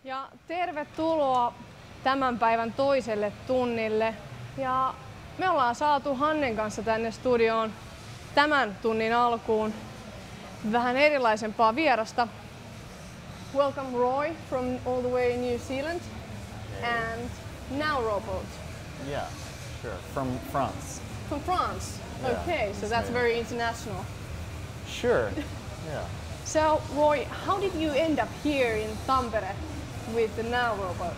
Ja tervetuloa tämän päivän toiselle tunnille. Ja me ollaan saatu Hannen kanssa tänne studioon tämän tunnin alkuun vähän erilaisempaa vierasta. Welcome Roy from all the way New Zealand and NowRobot. Yeah, sure. From France. From France? Yeah, okay, so that's very international. Sure, yeah. So Roy, how did you end up here in Tampere with the NowRobot?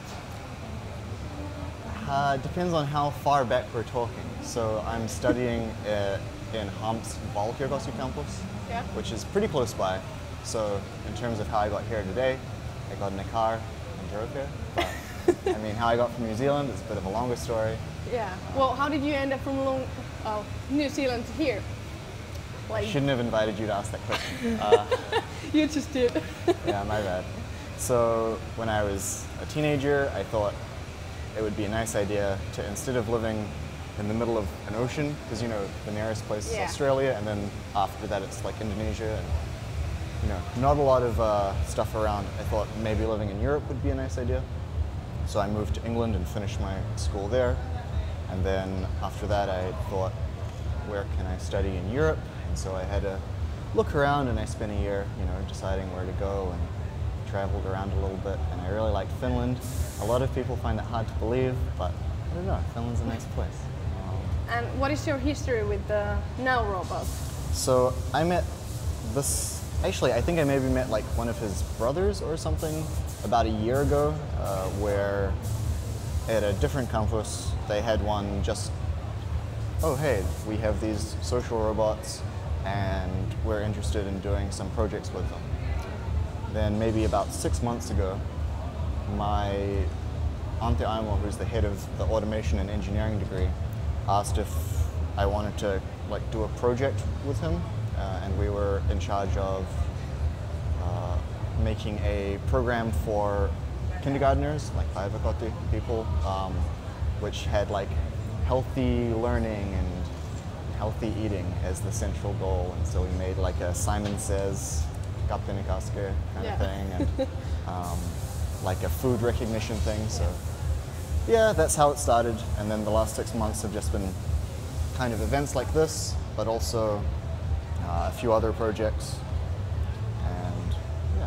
Depends on how far back we're talking. So I'm studying in Hamps Valkeakoski campus, Yeah. which is pretty close by. So in terms of how I got here today, I got in a car and drove here. But I mean, how I got from New Zealand is a bit of a longer story. Yeah. Well, how did you end up from New Zealand to here? Like, Shouldn't have invited you to ask that question. you just did. Yeah, my bad. So when I was a teenager, I thought it would be a nice idea to, instead of living in the middle of an ocean, because you know the nearest place Yeah. is Australia, and then after that it's like Indonesia, and you know not a lot of stuff around. I thought maybe living in Europe would be a nice idea. So I moved to England and finished my school there, and then after that I thought, where can I study in Europe? And so I had to look around, and I spent a year, you know, deciding where to go, and traveled around a little bit, and I really liked Finland. A lot of people find it hard to believe, but I don't know, Finland's a nice place. And what is your history with the NowRobot? So I met this, actually I think I maybe met like one of his brothers or something about a year ago, where at a different campus they had one just, oh hey, we have these social robots and we're interested in doing some projects with them. Then maybe about 6 months ago, my Antti Aimo, who's the head of the automation and engineering degree, asked if I wanted to like do a project with him, and we were in charge of making a program for kindergartners, like päiväkoti people, which had like healthy learning and healthy eating as the central goal. And so we made like a Simon Says Kapteeni Kaske kind Yeah. of thing, and like a food recognition thing. So yeah, that's how it started. And then the last 6 months have just been kind of events like this, but also a few other projects. And yeah.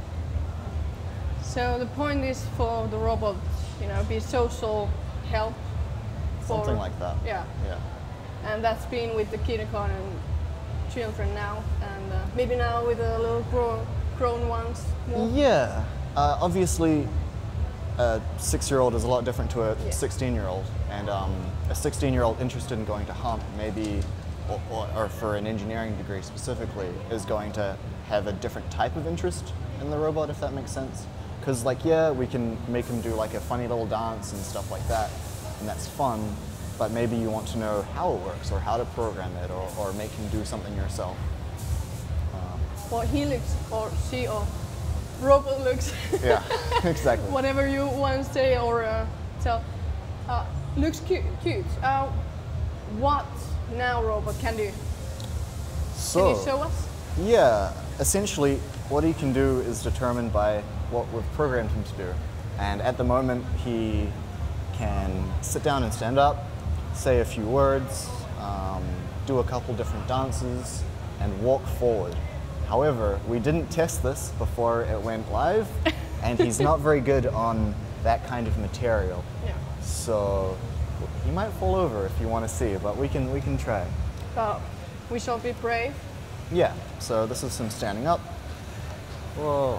So the point is for the robot, you know, be social help. Something like that. Yeah. Yeah. And that's been with the kindergarten children now, and maybe now with the little grown ones more. Yeah. Obviously, a 6-year-old is a lot different to a Yeah. 16-year-old, and a 16-year-old interested in going to Hamp, maybe, or for an engineering degree specifically, is going to have a different type of interest in the robot, if that makes sense. Because, like, yeah, we can make them do like a funny little dance and stuff like that, and that's fun. But maybe you want to know how it works, or how to program it, or make him do something yourself. Or he looks, or she, or robot looks. Yeah, exactly. Whatever you want to say or tell. Looks cute. What NowRobot can do? So, Can you show us? yeah, essentially what he can do is determined by what we've programmed him to do. And at the moment he can sit down and stand up, say a few words, do a couple different dances, and walk forward. However, we didn't test this before it went live, and he's not very good on that kind of material. Yeah. So he might fall over if you want to see, but we can try. But we shall be brave. Yeah, so this is him standing up. Whoa,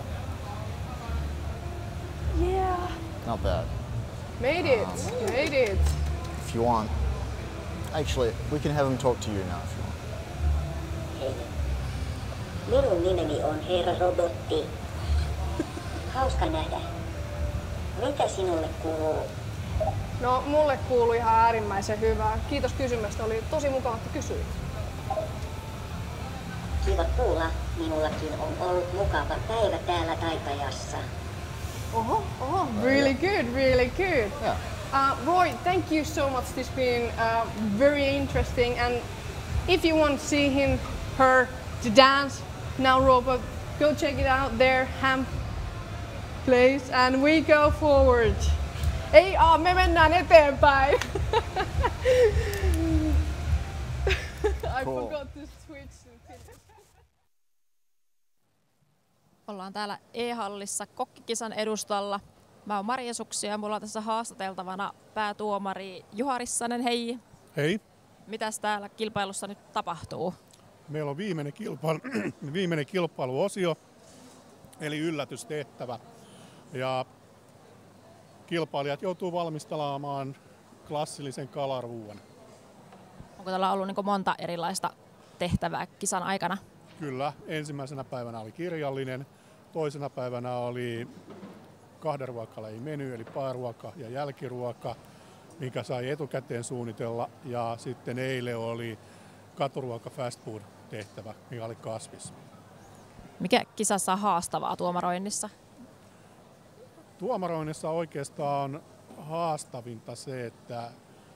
Yeah. not bad. Made it. Made it. If you want, actually, we can have him talk to you now if you want. Hei. Minun nimeni on Herra Robotti. Hauska nähdä. Mitä sinulle kuuluu? No, mulle kuului ihan äärimmäisen hyvää. Kiitos kysymästä. Oli tosi mukava, että kysyit. Kiva kuulla. Minullakin on ollut mukava päivä täällä Taipajassa. Really good, really good. Yeah. Roy, thank you so much. This has been very interesting. And if you want to see him, her, to dance, NowRobot, go check it out there, Hamp place and we go forward. Ei, me mennään eteenpäin. I Cool. forgot to switch in Finnish. Ollaan täällä E-hallissa kokkikisan edustalla. Mä oon Maria Suksi ja mulla on tässä haastateltavana päätuomari Juha Rissanen, hei. Hei, Mitäs täällä kilpailussa nyt tapahtuu? meillä on viimeinen kilpailuosio, eli yllätystehtävä. Ja kilpailijat joutuu valmistelemaan klassillisen kalaruuan. Onko täällä ollut niin monta erilaista tehtävää kisan aikana? Kyllä, ensimmäisenä päivänä oli kirjallinen, toisena päivänä oli 2 ruokalajin meny, eli pääruoka ja jälkiruoka, minkä sai etukäteen suunnitella. Ja sitten eilen oli katuruoka fast food tehtävä, mikä oli kasvis. Mikä kisassa on haastavaa tuomaroinnissa? Tuomaroinnissa oikeastaan haastavinta se, että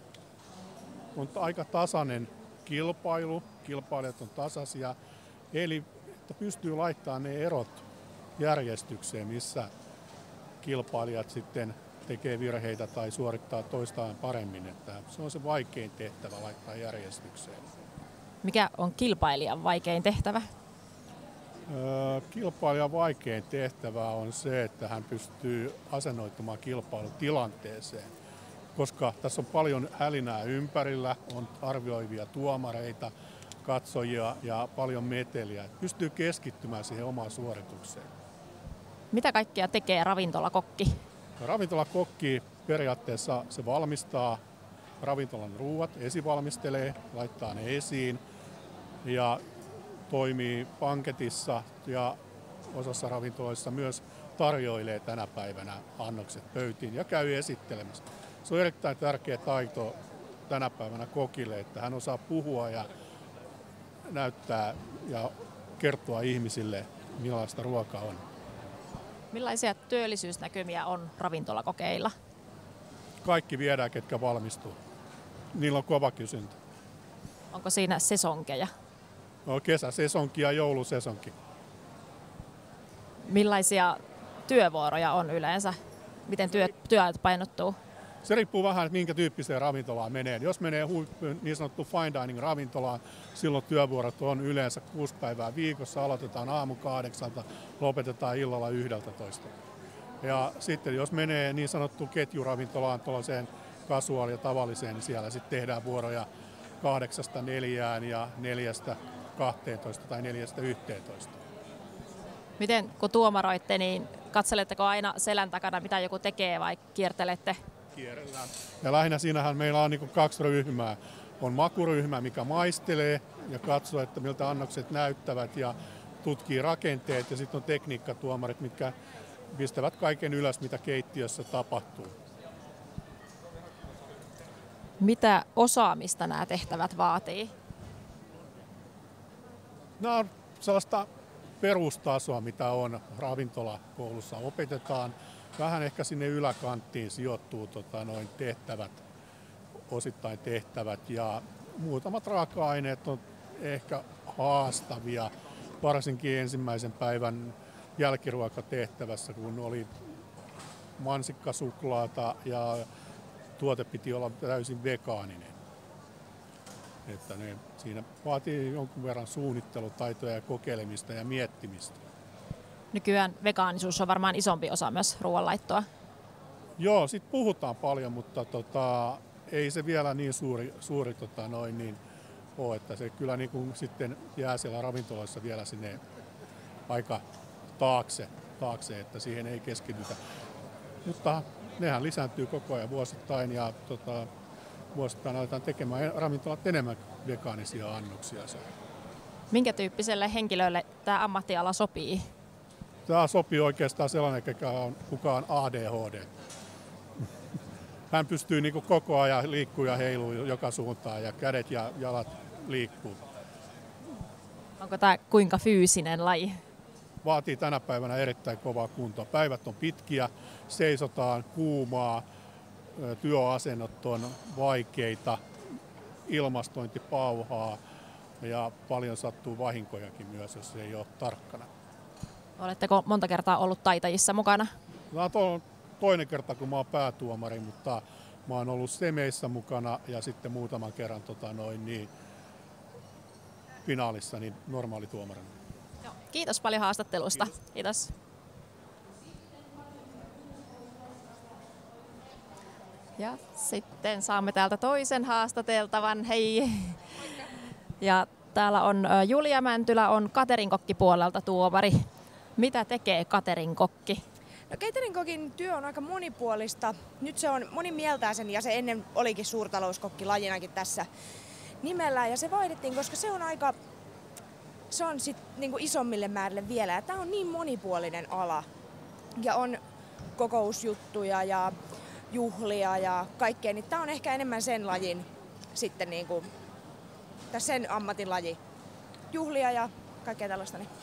on aika tasainen kilpailu, kilpailijat on tasaisia, eli että pystyy laittamaan ne erot järjestykseen, missä kilpailijat sitten tekee virheitä tai suorittaa toistaan paremmin. Että se on se vaikein tehtävä laittaa järjestykseen. Mikä on kilpailijan vaikein tehtävä? Kilpailijan vaikein tehtävä on se, että hän pystyy asennoitumaan kilpailutilanteeseen, koska tässä on paljon hälinää ympärillä, on arvioivia tuomareita, katsojia ja paljon meteliä. Pystyy keskittymään siihen omaan suoritukseen. Mitä kaikkea tekee ravintolakokki? Ravintolakokki periaatteessa se valmistaa ravintolan ruuat, esivalmistelee, laittaa ne esiin ja toimii panketissa ja osassa ravintoloissa myös tarjoilee tänä päivänä annokset pöytiin ja käy esittelemässä. Se on erittäin tärkeä taito tänä päivänä kokille, että hän osaa puhua ja näyttää ja kertoa ihmisille, millaista ruokaa on. Millaisia työllisyysnäkymiä on ravintolakokeilla? Kaikki viedään, ketkä valmistuu. Niillä on kova kysyntä. Onko siinä sesonkeja? No, kesäsesonki ja joulusesonki. Millaisia työvuoroja on yleensä? Miten työajat painottuu? Se riippuu vähän, että minkä tyyppiseen ravintolaan menee. Jos menee niin sanottu fine dining ravintolaan, silloin työvuorot on yleensä 6 päivää viikossa. Aloitetaan aamu 8, lopetetaan illalla 11. Ja sitten jos menee niin sanottu ketjuravintolaan, tuollaiseen kasuaali- ja tavalliseen, niin siellä sitten tehdään vuoroja 8-4 ja 4-12 tai 4-11. Miten kun tuomaroitte, niin katseletteko aina selän takana, mitä joku tekee vai kiertelette? Kierrellään. Ja lähinnä siinähän meillä on niin 2 ryhmää. On makuryhmä, mikä maistelee ja katsoo, että miltä annokset näyttävät ja tutkii rakenteet. Ja sitten on tekniikkatuomarit, mitkä pistävät kaiken ylös, mitä keittiössä tapahtuu. Mitä osaamista nämä tehtävät vaatii? Nämä on sellaista perustasoa, mitä on ravintolakoulussa opetetaan. Vähän ehkä sinne yläkanttiin sijoittuu osittain tehtävät ja muutamat raaka-aineet on ehkä haastavia, varsinkin ensimmäisen päivän jälkiruokatehtävässä, kun oli mansikkasuklaata ja tuote piti olla täysin vegaaninen. Että siinä vaatii jonkun verran suunnittelutaitoja ja kokeilemista ja miettimistä. Nykyään vegaanisuus on varmaan isompi osa myös ruoanlaittoa. Joo, sit puhutaan paljon, mutta ei se vielä niin suuri ole, että se kyllä niin kuin sitten jää siellä ravintoloissa vielä sinne aika taakse, että siihen ei keskitytä. Mutta nehän lisääntyy koko ajan vuosittain ja vuosittain aletaan tekemään ravintolat enemmän vegaanisia annoksia. Minkä tyyppiselle henkilölle tämä ammattiala sopii? Tämä sopii oikeastaan sellainen, kuka on ADHD. Hän pystyy niin kuin koko ajan liikkuu ja heiluu joka suuntaan ja kädet ja jalat liikkuu. Onko tämä kuinka fyysinen laji? Vaatii tänä päivänä erittäin kovaa kuntoa. Päivät on pitkiä, seisotaan, kuumaa, työasennot on vaikeita, ilmastointi pauhaa ja paljon sattuu vahinkojakin myös, jos ei ole tarkkana. Oletteko monta kertaa ollut taitajissa mukana? Tämä on toinen kerta, kun mä oon päätuomari, mutta mä oon ollut semeissä mukana ja sitten muutaman kerran finaalissa niin normaalituomarina. Joo. Kiitos paljon haastattelusta. Kiitos. Ja sitten saamme täältä toisen haastateltavan. Hei! Ja täällä on Julia Mäntylä, on catering-kokkipuolelta tuomari. Mitä tekee catering-kokki? No catering-kokin työ on aika monipuolista. Nyt se on monimieltäisen ja se ennen olikin suurtalouskokki lajinakin tässä nimellä. Ja se vaihdettiin, koska se on sit niinku isommille määrille vielä. Ja tää on niin monipuolinen ala. Ja on kokousjuttuja ja juhlia ja kaikkea. Niin tää on ehkä enemmän sen lajin sitten niinku, tai sen ammatin laji. Juhlia ja kaikkea tällaista. Niin.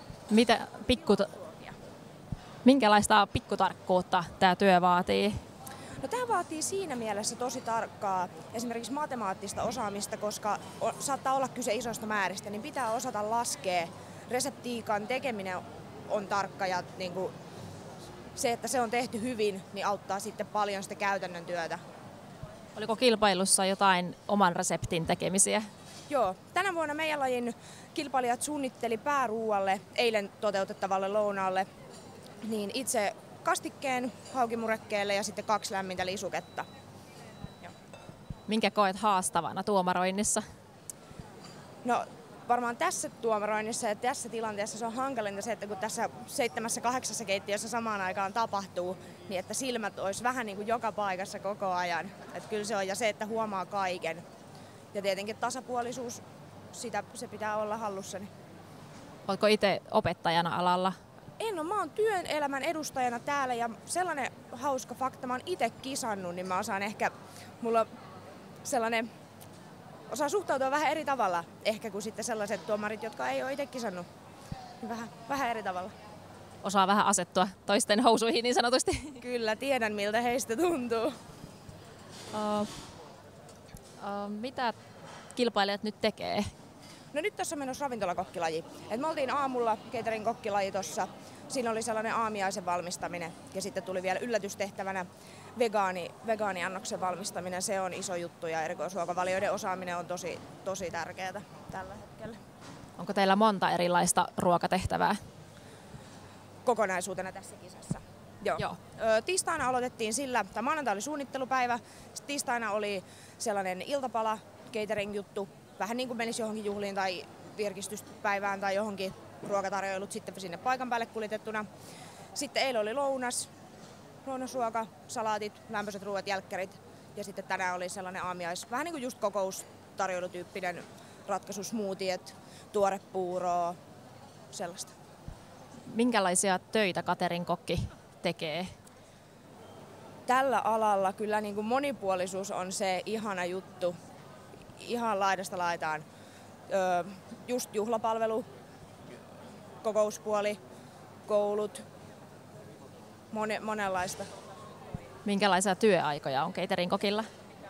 Minkälaista pikkutarkkuutta tämä työ vaatii? No, tämä vaatii siinä mielessä tosi tarkkaa esimerkiksi matemaattista osaamista, koska saattaa olla kyse isosta määristä, niin pitää osata laskea. Reseptiikan tekeminen on tarkka ja niin kuin se, että se on tehty hyvin, niin auttaa sitten paljon sitä käytännön työtä. Oliko kilpailussa jotain oman reseptin tekemisiä? Joo, tänä vuonna meidän lajin kilpailijat suunnitteli pääruualle eilen toteutettavalle lounaalle niin itse kastikkeen haukimurekkeelle ja sitten 2 lämmintä lisuketta. Joo. Minkä koet haastavana tuomaroinnissa? No varmaan tässä tuomaroinnissa ja tässä tilanteessa se on hankalinta se, että kun tässä 7-8 keittiössä samaan aikaan tapahtuu, niin että silmät olisi vähän niin kuin joka paikassa koko ajan. Että kyllä se on, ja se, että huomaa kaiken. Ja tietenkin tasapuolisuus, se pitää olla hallussani. Oletko itse opettajana alalla? En ole, mä oon työn elämän edustajana täällä ja sellainen hauska fakta, mä oon itse kisannut, niin mä osaan ehkä, mulla sellainen, osaan suhtautua vähän eri tavalla ehkä kuin sitten sellaiset tuomarit, jotka ei ole itse kisannut. Vähän eri tavalla. Osaa vähän asettua toisten housuihin niin sanotusti. Kyllä, tiedän miltä heistä tuntuu. Mitä kilpailijat nyt tekee? No nyt tässä on menossa ravintolakokkilaji. Et me oltiin aamulla catering kokkilaji tossa. Siinä oli sellainen aamiaisen valmistaminen ja sitten tuli vielä yllätystehtävänä vegaaniannoksen valmistaminen. Se on iso juttu ja erikoisruokavalioiden osaaminen on tosi tärkeää tällä hetkellä. Onko teillä monta erilaista ruokatehtävää? Kokonaisuutena tässä kisassa. Joo. Tiistaina aloitettiin maanantai oli suunnittelupäivä. Tiistaina oli sellainen iltapala, catering-juttu. Vähän niin kuin menisi johonkin juhliin tai virkistyspäivään tai johonkin ruokatarjoilut sitten sinne paikan päälle kuljetettuna. Sitten eilen oli lounasruoka, salaatit, lämpöiset ruoat, jälkkärit. Ja sitten tänään oli sellainen aamiais, vähän niin kuin just kokoustarjoilutyyppinen ratkaisu, smoothiet, tuorepuuroa, sellaista. Minkälaisia töitä catering-kokki tekee? Tällä alalla kyllä niin kuin monipuolisuus on se ihana juttu. Ihan laidasta laitaan. Just juhlapalvelu, kokouspuoli, koulut, monenlaista. Minkälaisia työaikoja on catering-kokilla?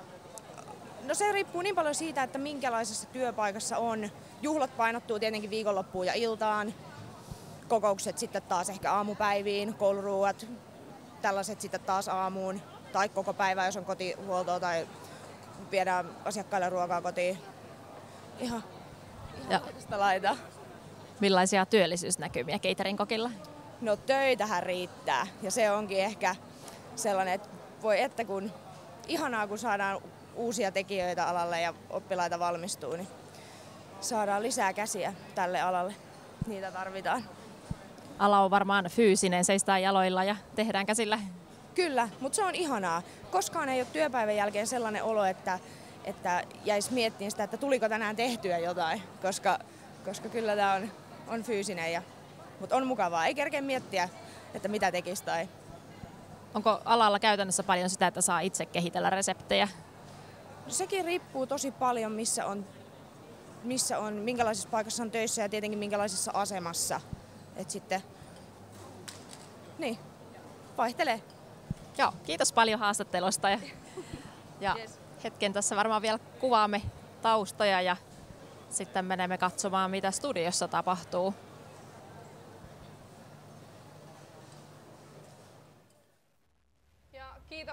No se riippuu niin paljon siitä, että minkälaisessa työpaikassa on. Juhlat painottuu tietenkin viikonloppuun ja iltaan. Kokoukset sitten taas ehkä aamupäiviin, kouluruuat, tällaiset sitten taas aamuun. Tai koko päivä, jos on kotihuoltoa tai viedään asiakkaille ruokaa kotiin. Ihan laidasta laitaan. Millaisia työllisyysnäkymiä catering-kokilla? No töitähän riittää ja se onkin ehkä sellainen, että voi että kun ihanaa kun saadaan uusia tekijöitä alalle ja oppilaita valmistuu, niin saadaan lisää käsiä tälle alalle. Niitä tarvitaan. Ala on varmaan fyysinen, seistään jaloilla ja tehdään käsillä. Kyllä, mutta se on ihanaa. Koskaan ei ole työpäivän jälkeen sellainen olo, että jäisi miettimään sitä, että tuliko tänään tehtyä jotain, koska kyllä tämä on fyysinen, mutta on mukavaa. Ei kerkeä miettiä, että mitä tekisi tai... Onko alalla käytännössä paljon sitä, että saa itse kehitellä reseptejä? Sekin riippuu tosi paljon, minkälaisessa paikassa on töissä ja tietenkin minkälaisessa asemassa. Et sitten, niin, vaihtelee. Joo, kiitos paljon haastattelusta ja hetken tässä varmaan vielä kuvaamme taustoja ja sitten menemme katsomaan, mitä studiossa tapahtuu.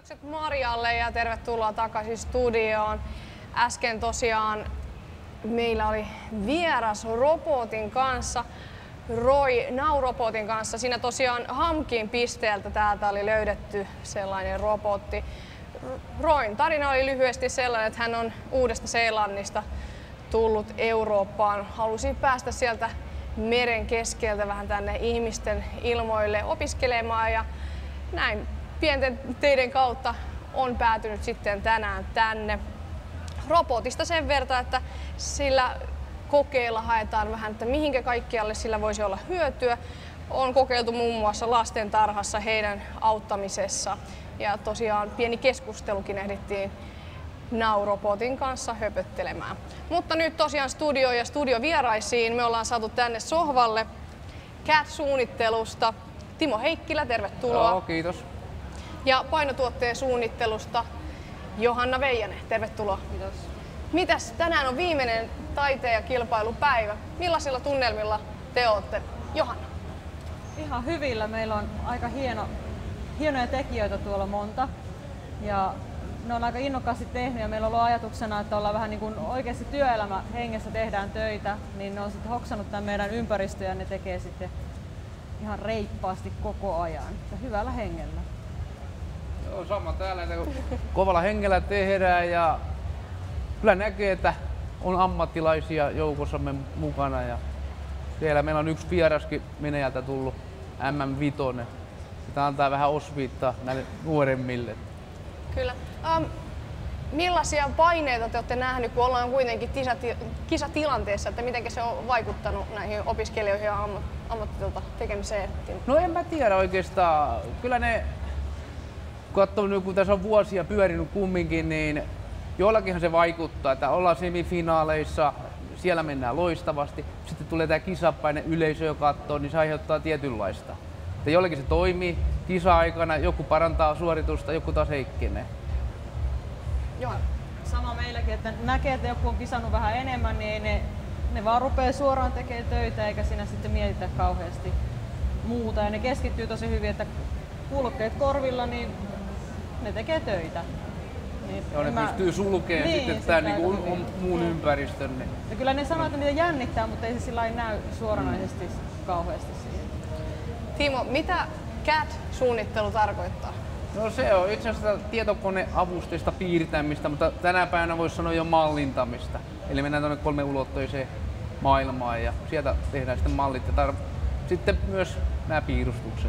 Kiitokset Marjalle ja tervetuloa takaisin studioon. Äsken tosiaan meillä oli vieras robotin kanssa, Roy Now-robotin kanssa. Siinä tosiaan Hamkin pisteeltä täältä oli löydetty sellainen robotti. Royn tarina oli lyhyesti sellainen, että hän on Uudesta-Seelannista tullut Eurooppaan. Halusi päästä sieltä meren keskeltä vähän tänne ihmisten ilmoille opiskelemaan ja näin pienten teiden kautta on päätynyt sitten tänään tänne. Robotista sen verran, että sillä kokeilla haetaan vähän, että mihinkä kaikkialle sillä voisi olla hyötyä. On kokeiltu muun muassa lastentarhassa heidän auttamisessa. Ja tosiaan pieni keskustelukin ehdittiin Now-robotin kanssa höpöttelemään. Mutta nyt tosiaan studioon ja studiovieraisiin me ollaan saatu tänne sohvalle CAT-suunnittelusta Timo Heikkilä, tervetuloa. Joo, kiitos. Ja painotuotteen suunnittelusta Johanna Veijanen, tervetuloa. Kiitos. Mitäs, tänään on viimeinen taiteen ja kilpailupäivä. Millaisilla tunnelmilla te olette? Johanna. Ihan hyvillä. Meillä on aika hienoja tekijöitä tuolla monta. Ja ne on aika innokkaasti tehnyt ja meillä on ollut ajatuksena, että ollaan vähän niin kuin oikeasti työelämä hengessä tehdään töitä, niin ne on sitten hoksannut tämän meidän ympäristö ja ne tekee sitten ihan reippaasti koko ajan ja hyvällä hengellä. Joo, sama täällä, että kovalla hengellä tehdään ja kyllä näkee, että on ammattilaisia joukossamme mukana ja siellä meillä on yksi vieraskin Venäjältä tullut, MM5. Sitä antaa vähän osviittaa näille nuoremmille. Kyllä. Millaisia paineita te olette nähneet, kun ollaan kuitenkin kisatilanteessa, että miten se on vaikuttanut näihin opiskelijoihin ja ammattitilta tekemiseen? No en mä tiedä oikeastaan. Kyllä ne, kun tässä on vuosia pyörinyt kumminkin, niin jollakinhan se vaikuttaa, että ollaan semifinaaleissa, siellä mennään loistavasti. Sitten tulee tämä kisapaine, yleisö jo katsoo, niin se aiheuttaa tietynlaista. Että jollakin se toimii kisa-aikana, joku parantaa suoritusta, joku taas heikkenee. Joo. Sama meilläkin, että näkee, että joku on kisannut vähän enemmän, niin ne vaan rupeaa suoraan tekemään töitä eikä siinä sitten mietitä kauheasti muuta. Ja ne keskittyy tosi hyvin, että kuulokkeet korvilla, niin ne tekee töitä. Niin joo, ne pystyy sulkemaan niin, sitten tämän niin muun ympäristön. Niin. Ja kyllä ne sanoo, että niitä jännittää, mutta ei se sillä näy suoranaisesti kauheasti siihen. Timo, mitä CAT-suunnittelu tarkoittaa? No se on itse asiassa tietokoneavusteista piirtämistä, mutta tänä päivänä voisi sanoa jo mallintamista. Eli mennään tuonne 3-ulotteiseen maailmaan ja sieltä tehdään sitten mallit ja sitten myös nämä piirustukset.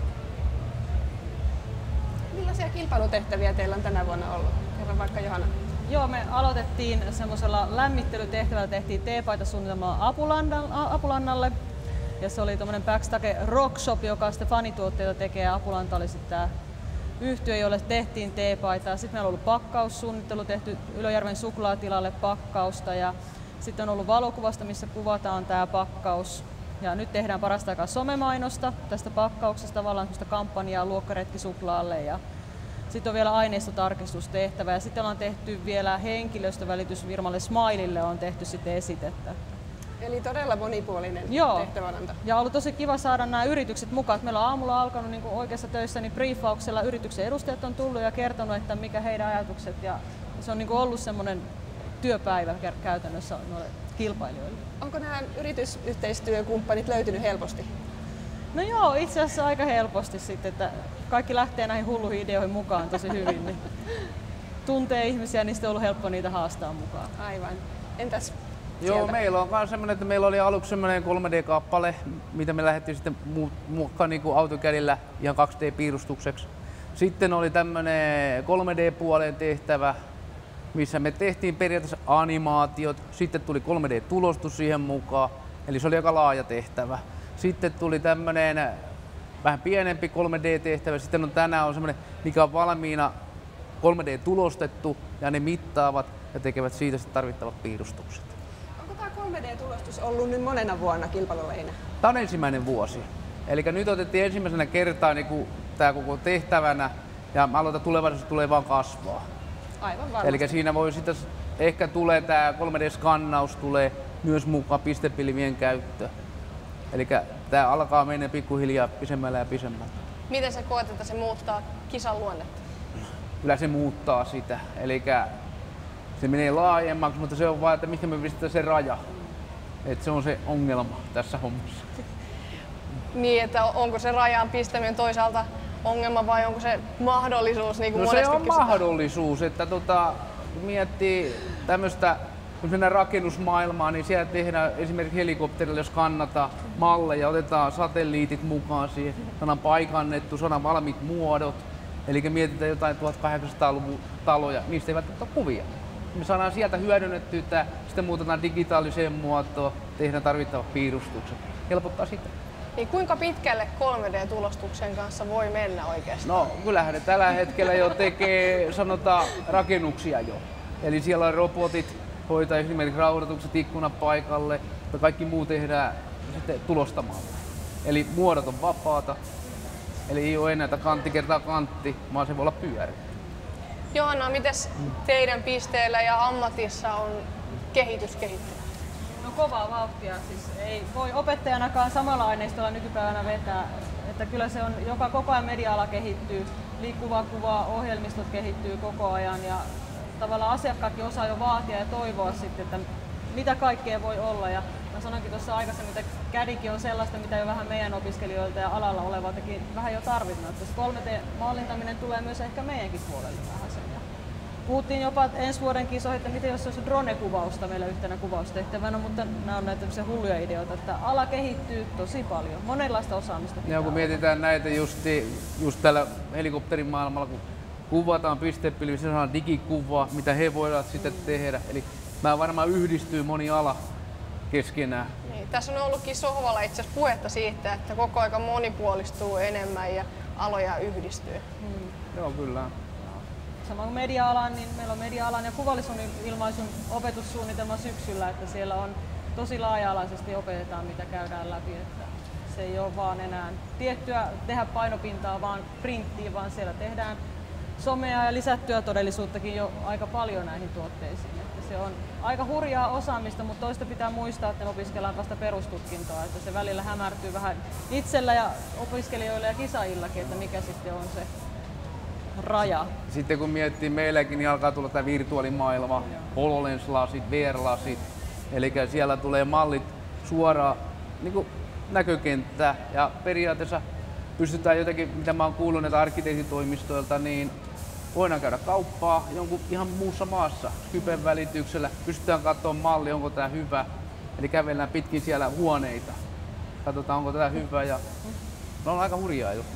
Millaisia kilpailutehtäviä teillä on tänä vuonna ollut? Kerro vaikka Johanna. Joo, me aloitettiin semmoisella lämmittelytehtävällä, tehtiin teepaitasuunnitelmaa Apulannalle. Ja se oli tommonen Backstage Rock Shop, joka sitten fanituotteita tekee, ja Apulanta oli sitten tää yhtiö, jolle tehtiin teepaitaa. Sitten meillä on ollut pakkaussuunnittelu, tehty Ylöjärven suklaatilalle pakkausta ja sitten on ollut valokuvasta, missä kuvataan tää pakkaus. Ja nyt tehdään parasta aikaa somemainosta tästä pakkauksesta, tavallaan semmoista kampanjaa luokkaretki suklaalle. Ja sitten on vielä aineistotarkistustehtävä ja sitten ollaan tehty vielä henkilöstövälitysfirmalle Smilelle on tehty sitten esitettä. Eli todella monipuolinen tehtävänanto. Ja on ollut tosi kiva saada nämä yritykset mukaan. Meillä on aamulla alkanut niin oikeassa töissä niin briefauksella yrityksen edustajat on tullut ja kertonut, että mikä heidän ajatukset. Ja se on niin ollut semmoinen työpäivä käytännössä noille kilpailijoille. Onko nämä yritysyhteistyökumppanit löytynyt helposti? No joo, itse asiassa aika helposti sitten, että kaikki lähtee näihin hulluihin ideoihin mukaan tosi hyvin. Niin tuntee ihmisiä, niin sitten on ollut helppo niitä haastaa mukaan. Aivan. Entäs Joo, sieltä? meillä on myös semmoinen, että meillä oli aluksi semmoinen 3D-kappale, mitä me lähdettiin sitten mukaan niin AutoCADilla ihan 2D-piirustukseksi. Sitten oli tämmöinen 3D-puolen tehtävä, missä me tehtiin periaatteessa animaatiot. Sitten tuli 3D-tulostus siihen mukaan, eli se oli aika laaja tehtävä. Sitten tuli tämmöinen vähän pienempi 3D-tehtävä. Sitten on tänään semmoinen, mikä on valmiina 3D-tulostettu ja ne mittaavat ja tekevät siitä sitten tarvittavat piirustukset. Onko tämä 3D-tulostus ollut nyt monena vuonna kilpailulajina? Tämä on ensimmäinen vuosi. Eli nyt otettiin ensimmäisenä kertaa niin tämä koko tehtävänä ja mä aloitan tulevaisuudessa tulee vaan kasvaa. Aivan varmasti. Eli siinä voi sitten ehkä tulee tämä 3D-skannaus tulee myös mukaan pistepilvien käyttö. Eli tämä alkaa mennä pikkuhiljaa pisemmällä ja pisemmällä. Miten sä koet, että se muuttaa kisan luonnetta? kyllä se muuttaa sitä. Eli se menee laajemmaksi, mutta se on vaan, että mihin me pistetään se raja. Et se on se ongelma tässä hommassa. Niin, että onko se rajan pistäminen toisaalta ongelma vai onko se mahdollisuus? Niin kuin no se on kysytään? mahdollisuus, että kun miettii tämmöistä rakennusmaailmaa, niin siellä tehdään esimerkiksi helikopterilla, jos kannataan malleja, otetaan satelliitit mukaan siihen, saadaan paikannettu, saadaan valmiit muodot. Eli mietitään jotain 1800-luvun taloja, niistä ei välttämättä ole kuvia. Me saadaan sieltä hyödynnettyä, että sitten muutetaan digitaaliseen muotoon, tehdään tarvittavat piirustukset. Helpottaa sitä. Niin kuinka pitkälle 3D-tulostuksen kanssa voi mennä oikeastaan? No kyllähän ne tällä hetkellä jo tekee, sanotaan, rakennuksia jo. Eli siellä on robotit, hoitaa esimerkiksi raudoitukset ikkunat paikalle, ja kaikki muu tehdään sitten tulostamalla. Eli muodot on vapaata, eli ei ole enää kantti kertaa kantti, vaan se voi olla pyörä. Johanna, mites teidän pisteellä ja ammatissa on kehitys kehittynyt? No kovaa vauhtia, siis ei voi opettajanakaan samalla aineistolla nykypäivänä vetää, että kyllä se on, koko ajan media-ala kehittyy, liikkuvaa kuvaa, ohjelmistot kehittyy koko ajan ja tavallaan asiakkaatkin osaa jo vaatia ja toivoa sitten, että mitä kaikkea voi olla. Ja mä sanoinkin tuossa aikaisemmin, että CADikin on sellaista, mitä jo vähän meidän opiskelijoilta ja alalla olevaltakin vähän jo tarvitaan. Että 3D-mallintaminen tulee myös ehkä meidänkin puolelle vähän sen. Ja puhuttiin jopa ensi vuoden kisoihin, että miten jos olisi drone-kuvausta meillä yhtenä kuvaustehtävänä, mutta nämä on näitä hulluja ideoita, että ala kehittyy tosi paljon. Monenlaista osaamista pitää kun mietitään näitä just tällä helikopterin maailmalla, kun kuvataan pistepilvissä, se on digikuvaa, mitä he voivat sitten tehdä. Eli mä varmaan yhdistyy moni ala keskenään. Niin, tässä on ollutkin sohvalla itse asiassa puhetta siitä, että koko ajan monipuolistuu enemmän ja aloja yhdistyy. Joo, kyllä. Samoin kuin media-alan, niin meillä on media-alan ja kuvallisuuden ilmaisun opetussuunnitelma syksyllä, että siellä on tosi laaja-alaisesti opetetaan, mitä käydään läpi. Että se ei ole vaan enää tiettyä tehdä painopintaa vaan printtiin, vaan siellä tehdään somea ja lisättyä todellisuuttakin jo aika paljon näihin tuotteisiin. Että se on aika hurjaa osaamista, mutta toista pitää muistaa, että me opiskellaan vasta perustutkintoa, että se välillä hämärtyy vähän itsellä ja opiskelijoilla ja kisaillakin, että mikä sitten on se raja. Sitten kun miettii meilläkin, niin alkaa tulla tämä virtuaalimaailma, HoloLens-lasit, VR-lasit, eli siellä tulee mallit suoraan niin näkökenttää ja periaatteessa pystytään jotenkin, mitä mä oon kuullut näitä arkkitehtitoimistoilta, niin voidaan käydä kauppaa jonkun ihan muussa maassa Skypen välityksellä. Pystytään katsomaan malli, onko tämä hyvä. Eli kävellään pitkin siellä huoneita. Katsotaan, onko tämä hyvä. Ja ne on aika hurjaa jo.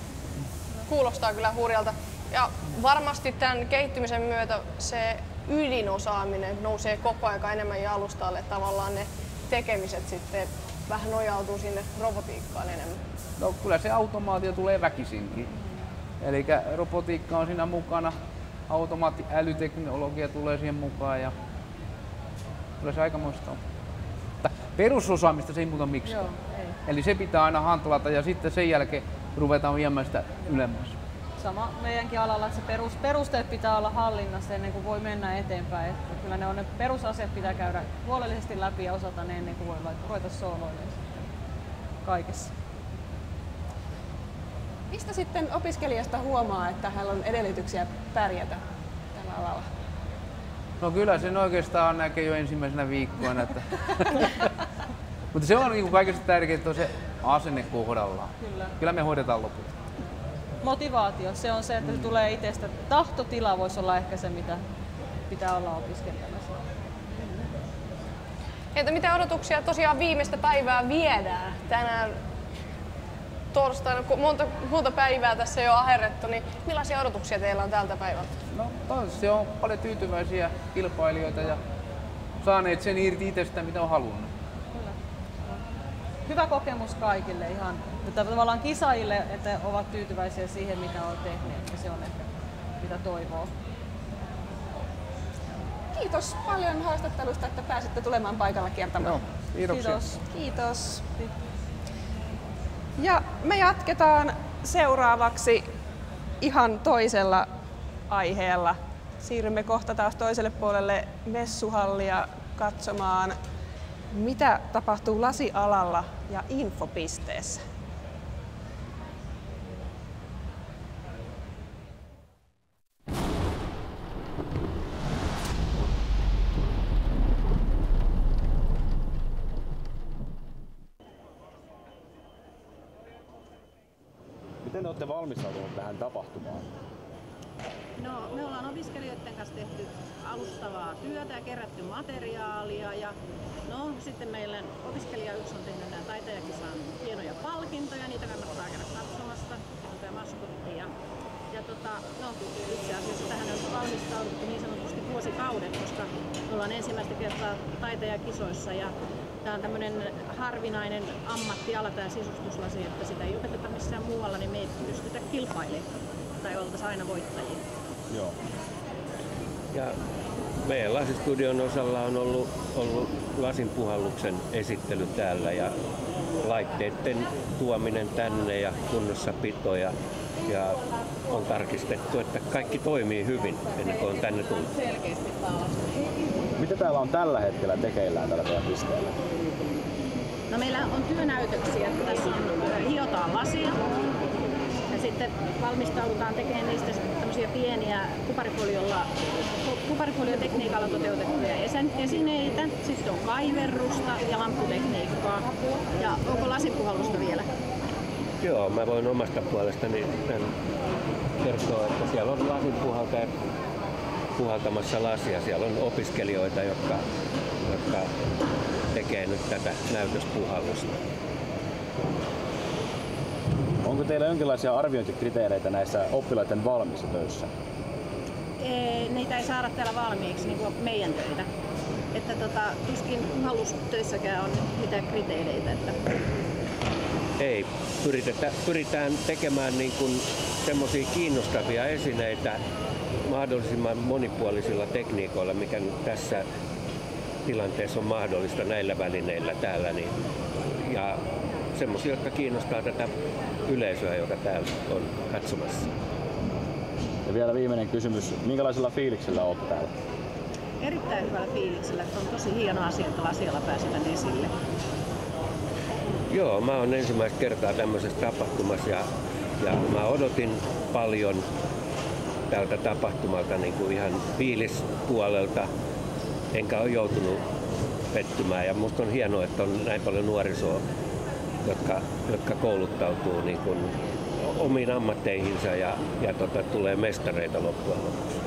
Kuulostaa kyllä hurjalta. Ja varmasti tämän kehittymisen myötä se ydinosaaminen nousee koko ajan enemmän jalustalle. Tavallaan ne tekemiset sitten vähän nojautuu sinne robotiikkaan enemmän. No kyllä se automaatio tulee väkisinkin. Eli robotiikka on siinä mukana, älyteknologia tulee siihen mukaan ja kyllä se aikamoista on. Perusosaamista se ei muuta miksikään. Eli se pitää aina hantlata ja sitten sen jälkeen ruvetaan viemään sitä ylemmäs. Sama meidänkin alalla, että se perusteet pitää olla hallinnassa ennen kuin voi mennä eteenpäin. Että kyllä ne perusasiat pitää käydä huolellisesti läpi ja osata ne ennen kuin voi ruveta sooloilemaan kaikessa. Mistä sitten opiskelijasta huomaa, että hänellä on edellytyksiä pärjätä tällä alalla? No kyllä sen oikeastaan näkee jo ensimmäisenä viikkoina. Että mutta se on niin kaikista tärkeintä, se asenne kohdallaan. Kyllä me hoidetaan loput. Motivaatio, se on se, että se tulee itsestä. Tahtotila voisi olla ehkä se, mitä pitää olla opiskelijalla. Entä mitä odotuksia tosiaan viimeistä päivää viedään tänään torstaina, kun monta päivää tässä jo aherrettu, niin millaisia odotuksia teillä on tältä päivältä? No se on paljon tyytyväisiä kilpailijoita ja saaneet sen irti itsestä, mitä on halunnut. Kyllä. Hyvä kokemus kaikille ihan, että tavallaan kisaajille, että ovat tyytyväisiä siihen, mitä on tehneet, ja se on ehkä mitä toivoo. Kiitos paljon haastattelusta, että pääsitte tulemaan paikalla kiertämään. No, kiitoksia. Kiitos. Ja me jatketaan seuraavaksi ihan toisella aiheella. Siirrymme kohta taas toiselle puolelle messuhallia katsomaan, mitä tapahtuu lasialalla ja infopisteessä. Miten te olette valmistautuneet tähän tapahtumaan? No, me ollaan opiskelijoiden kanssa tehty alustavaa työtä ja kerätty materiaalia ja no, sitten meillä opiskelija yksi on tehnyt nämä taiteilijakisan hienoja palkintoja, niitä kannattaa käydä katsomassa, on tämä maskotti ja no, itse asiassa tähän on valmistauduttu niin sanotusti vuosikaudet, koska me ollaan ensimmäistä kertaa taiteilijakisoissa ja tämä on tämmöinen harvinainen ammattiala tämä sisustuslasi, että sitä ei opeteta missään muualla, niin me ei pystytä kilpailemaan tai oltaisiin aina voittajia. Joo. Ja meidän lasistudion osalla on ollut lasinpuhalluksen esittely täällä ja laitteiden tuominen tänne ja kunnossapito ja on tarkistettu, että kaikki toimii hyvin ennen kuin on tänne tullut. Mitä täällä on tällä hetkellä tekeillään tällä teidän pisteellä? No meillä on työnäytöksiä. Tässä hiotaan lasia ja sitten valmistaudutaan tekemään niistä tämmöisiä pieniä kuparifoliotekniikalla toteutettuja esineitä. Sitten on kaiverrusta ja lampputekniikkaa. Ja onko lasinpuhallusta vielä? Joo, mä voin omasta puolestani kertoa, että siellä on lasinpuhaltajat puhaltamassa lasia. Siellä on opiskelijoita, jotka tekee nyt tätä näytöspuhallusta. Onko teillä jonkinlaisia arviointikriteereitä näissä oppilaiden valmiissa töissä? Niitä ei saada täällä valmiiksi, niin kuin meidän töitä. Että tuskin puhallustöissäkään on mitään kriteereitä. Ei, pyritään tekemään niin kuin semmoisia kiinnostavia esineitä mahdollisimman monipuolisilla tekniikoilla, mikä nyt tässä tilanteessa on mahdollista näillä välineillä täällä. Ja semmoisia, jotka kiinnostaa tätä yleisöä, joka täällä on katsomassa. Ja vielä viimeinen kysymys. Minkälaisella fiiliksellä olette täällä? Erittäin hyvällä fiiliksellä. On tosi hieno asia, että lasialla pääsevän esille. Joo, mä oon ensimmäistä kertaa tämmöisessä tapahtumassa ja mä odotin paljon tältä tapahtumalta niin kuin ihan fiilispuolelta, enkä ole joutunut pettymään. Ja musta on hienoa, että on näin paljon nuorisoa, jotka kouluttautuu niin kuin omiin ammatteihinsa ja tulee mestareita loppujen lopuksi.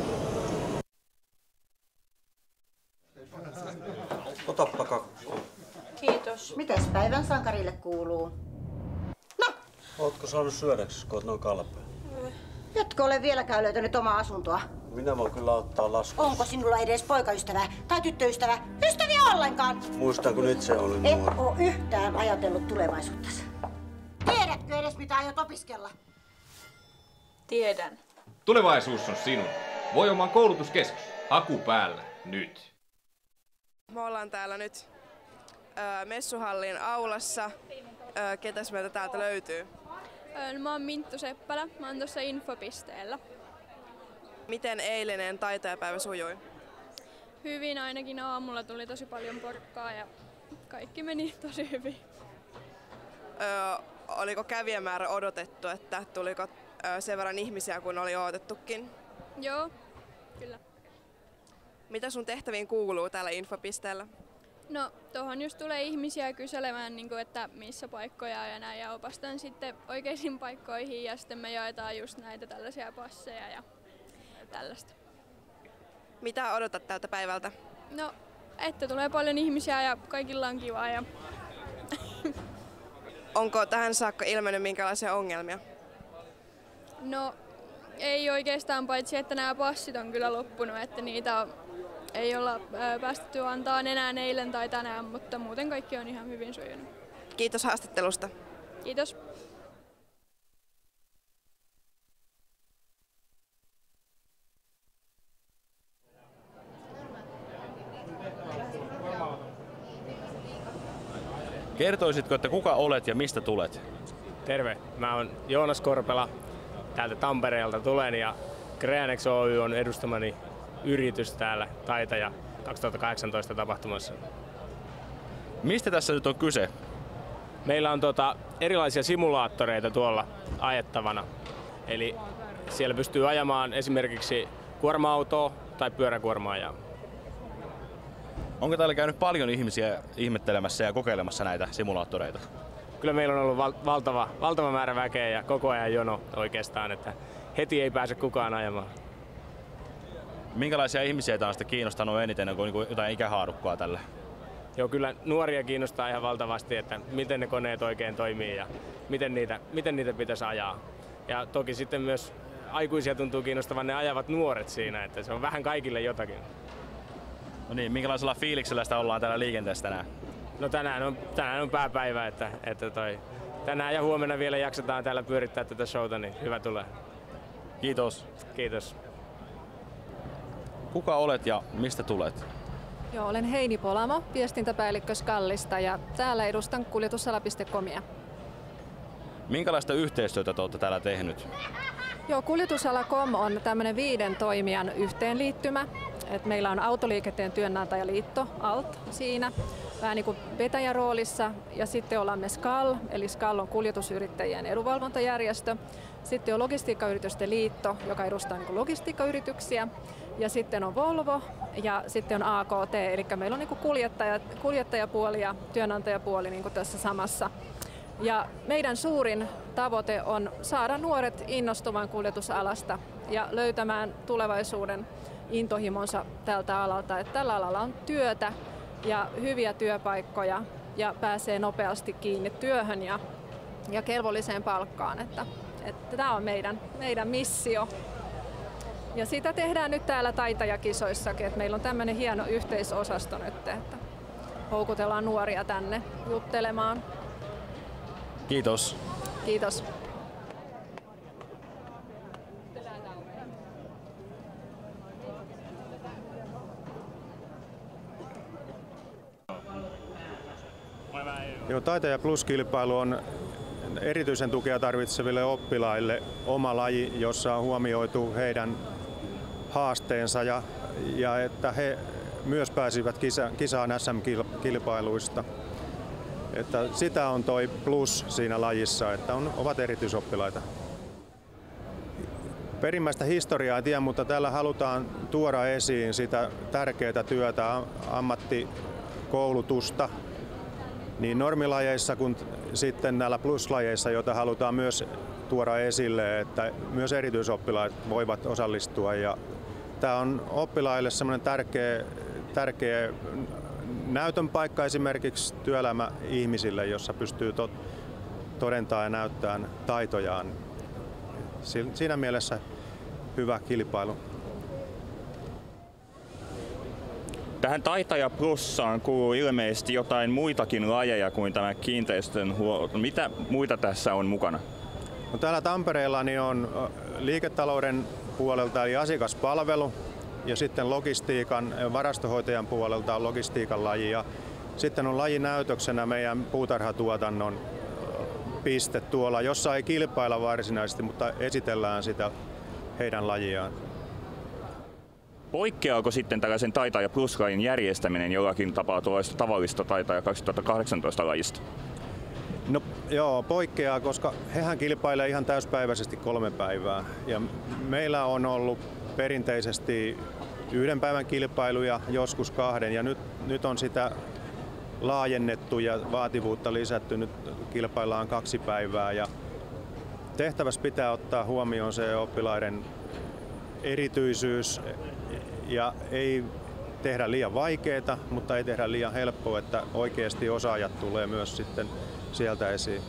Otappa kakku. Kiitos. Mites päivän sankarille kuuluu? No? Ootko saanut syödäksesi, kun oot noin kalpea? Etkö ole vieläkään löytänyt omaa asuntoa? Minä voin kyllä ottaa laskuun. Onko sinulla edes poikaystävää tai tyttöystävää? Ystäviä ollenkaan! Muistan, kun itse olin Et nuori. oo yhtään ajatellut tulevaisuuttasi. Tiedätkö edes, mitä aiot opiskella? Tiedän. Tulevaisuus on sinun. Voimaan koulutuskeskus. Haku päällä. Nyt. Me ollaan täällä nyt messuhallin aulassa. Ketäs meiltä täältä löytyy? Mä oon Minttu Seppälä. Mä oon tuossa infopisteellä. Miten eilinen taiteilijapäivä sujui? Hyvin, ainakin aamulla tuli tosi paljon porkkaa ja kaikki meni tosi hyvin. Oliko kävijämäärä odotettu, että tuliko sen verran ihmisiä kuin oli odotettukin? Joo, kyllä. Mitä sun tehtäviin kuuluu täällä infopisteellä? No, tuohon just tulee ihmisiä kyselemään, että missä paikkoja on ja näin, ja opastan sitten oikeisiin paikkoihin ja sitten me jaetaan just näitä tällaisia passeja ja tällaista. Mitä odotat tältä päivältä? No, että tulee paljon ihmisiä ja kaikilla on kivaa. Ja Onko tähän saakka ilmennyt minkälaisia ongelmia? No, ei oikeastaan, paitsi että nämä passit on kyllä loppunut, että niitä ei olla päästetty antaa enää eilen tai tänään, mutta muuten kaikki on ihan hyvin sujunut. Kiitos haastattelusta. Kiitos. Kertoisitko, että kuka olet ja mistä tulet? Terve, mä oon Joonas Korpela, täältä Tampereelta tulen ja Creanex Oy on edustamani yritys täällä Taitaja 2018 tapahtumassa. Mistä tässä nyt on kyse? Meillä on erilaisia simulaattoreita tuolla ajettavana. Eli siellä pystyy ajamaan esimerkiksi kuorma-autoa tai pyöräkuormaajaa. Onko täällä käynyt paljon ihmisiä ihmettelemässä ja kokeilemassa näitä simulaattoreita? kyllä meillä on ollut valtava määrä väkeä ja koko ajan jono oikeastaan, että heti ei pääse kukaan ajamaan. Minkälaisia ihmisiä tämä on sitten kiinnostanut eniten, onko niin jotain ikähaarukkaa tälle? Joo, kyllä nuoria kiinnostaa ihan valtavasti, että miten ne koneet oikein toimii ja miten niitä pitäisi ajaa. Ja toki sitten myös aikuisia tuntuu kiinnostavan ne ajavat nuoret siinä, että se on vähän kaikille jotakin. No niin, minkälaisella fiiliksellä sitä ollaan täällä liikenteessä tänään? No tänään on pääpäivä, että tänään ja huomenna vielä jaksetaan täällä pyörittää tätä showta, niin hyvä tulee. Kiitos. Kiitos. Kuka olet ja mistä tulet? Joo, olen Heini Polamo, viestintäpäällikkö Skallista ja täällä edustan kuljetusala.comia. Minkälaista yhteistyötä te olette täällä tehnyt? Joo, kuljetusala.com on tämmöinen 5 toimijan yhteenliittymä. Et meillä on Autoliikenteen työnantajaliitto, ALT, siinä vähän niin kuin vetäjäroolissa. Ja sitten ollaan me SKAL, eli SKAL on kuljetusyrittäjien edunvalvontajärjestö. Sitten on Logistiikkayritysten liitto, joka edustaa niin kuin logistiikkayrityksiä. Ja sitten on Volvo ja sitten on AKT, eli meillä on niin kuin kuljettajapuoli ja työnantajapuoli niin kuin tässä samassa. Ja meidän suurin tavoite on saada nuoret innostumaan kuljetusalasta ja löytämään tulevaisuuden intohimonsa tältä alalta. Että tällä alalla on työtä ja hyviä työpaikkoja ja pääsee nopeasti kiinni työhön ja kelvolliseen palkkaan. Että tämä on meidän missio. Ja sitä tehdään nyt täällä taitajakisoissakin, että meillä on tämmöinen hieno yhteisosasto nyt, että houkutellaan nuoria tänne juttelemaan. Kiitos. Kiitos. Joo, Taitaja Plus-kilpailu on erityisen tukea tarvitseville oppilaille oma laji, jossa on huomioitu heidän haasteensa ja että he myös pääsivät kisaan SM-kilpailuista. Että sitä on toi plus siinä lajissa, että ovat erityisoppilaita. Perimmäistä historiaa en tiedä, mutta täällä halutaan tuoda esiin sitä tärkeää työtä, ammattikoulutusta, niin normilajeissa kuin sitten näillä pluslajeissa, joita halutaan myös tuoda esille, että myös erityisoppilaat voivat osallistua. Ja tämä on oppilaille semmoinen tärkeä näytön paikka esimerkiksi työelämäihmisille, jossa pystyy todentamaan ja näyttämään taitojaan. Siinä mielessä hyvä kilpailu. Tähän Taitaja Plussaan kuuluu ilmeisesti jotain muitakin lajeja kuin tämä kiinteistönhuolto. Mitä muita tässä on mukana? No, täällä Tampereella niin on liiketalouden puolelta eli asiakaspalvelu ja sitten logistiikan, varastohoitajan puolelta on logistiikan laji ja sitten on lajinäytöksenä meidän puutarhatuotannon piste tuolla, jossa ei kilpailla varsinaisesti, mutta esitellään sitä heidän lajiaan. Poikkeaako sitten tällaisen Taitaja Plus-lajin järjestäminen jollakin tapaa tuollaista tavallista Taitaja 2018 lajista? No joo, poikkeaa, koska hehän kilpailee ihan täyspäiväisesti 3 päivää. Ja meillä on ollut perinteisesti 1 päivän kilpailuja, joskus 2, ja nyt on sitä laajennettu ja vaativuutta lisätty. Nyt kilpaillaan 2 päivää ja tehtävässä pitää ottaa huomioon se oppilaiden erityisyys ja ei tehdä liian vaikeaa, mutta ei tehdä liian helppoa, että oikeasti osaajat tulee myös sitten sieltä esiin.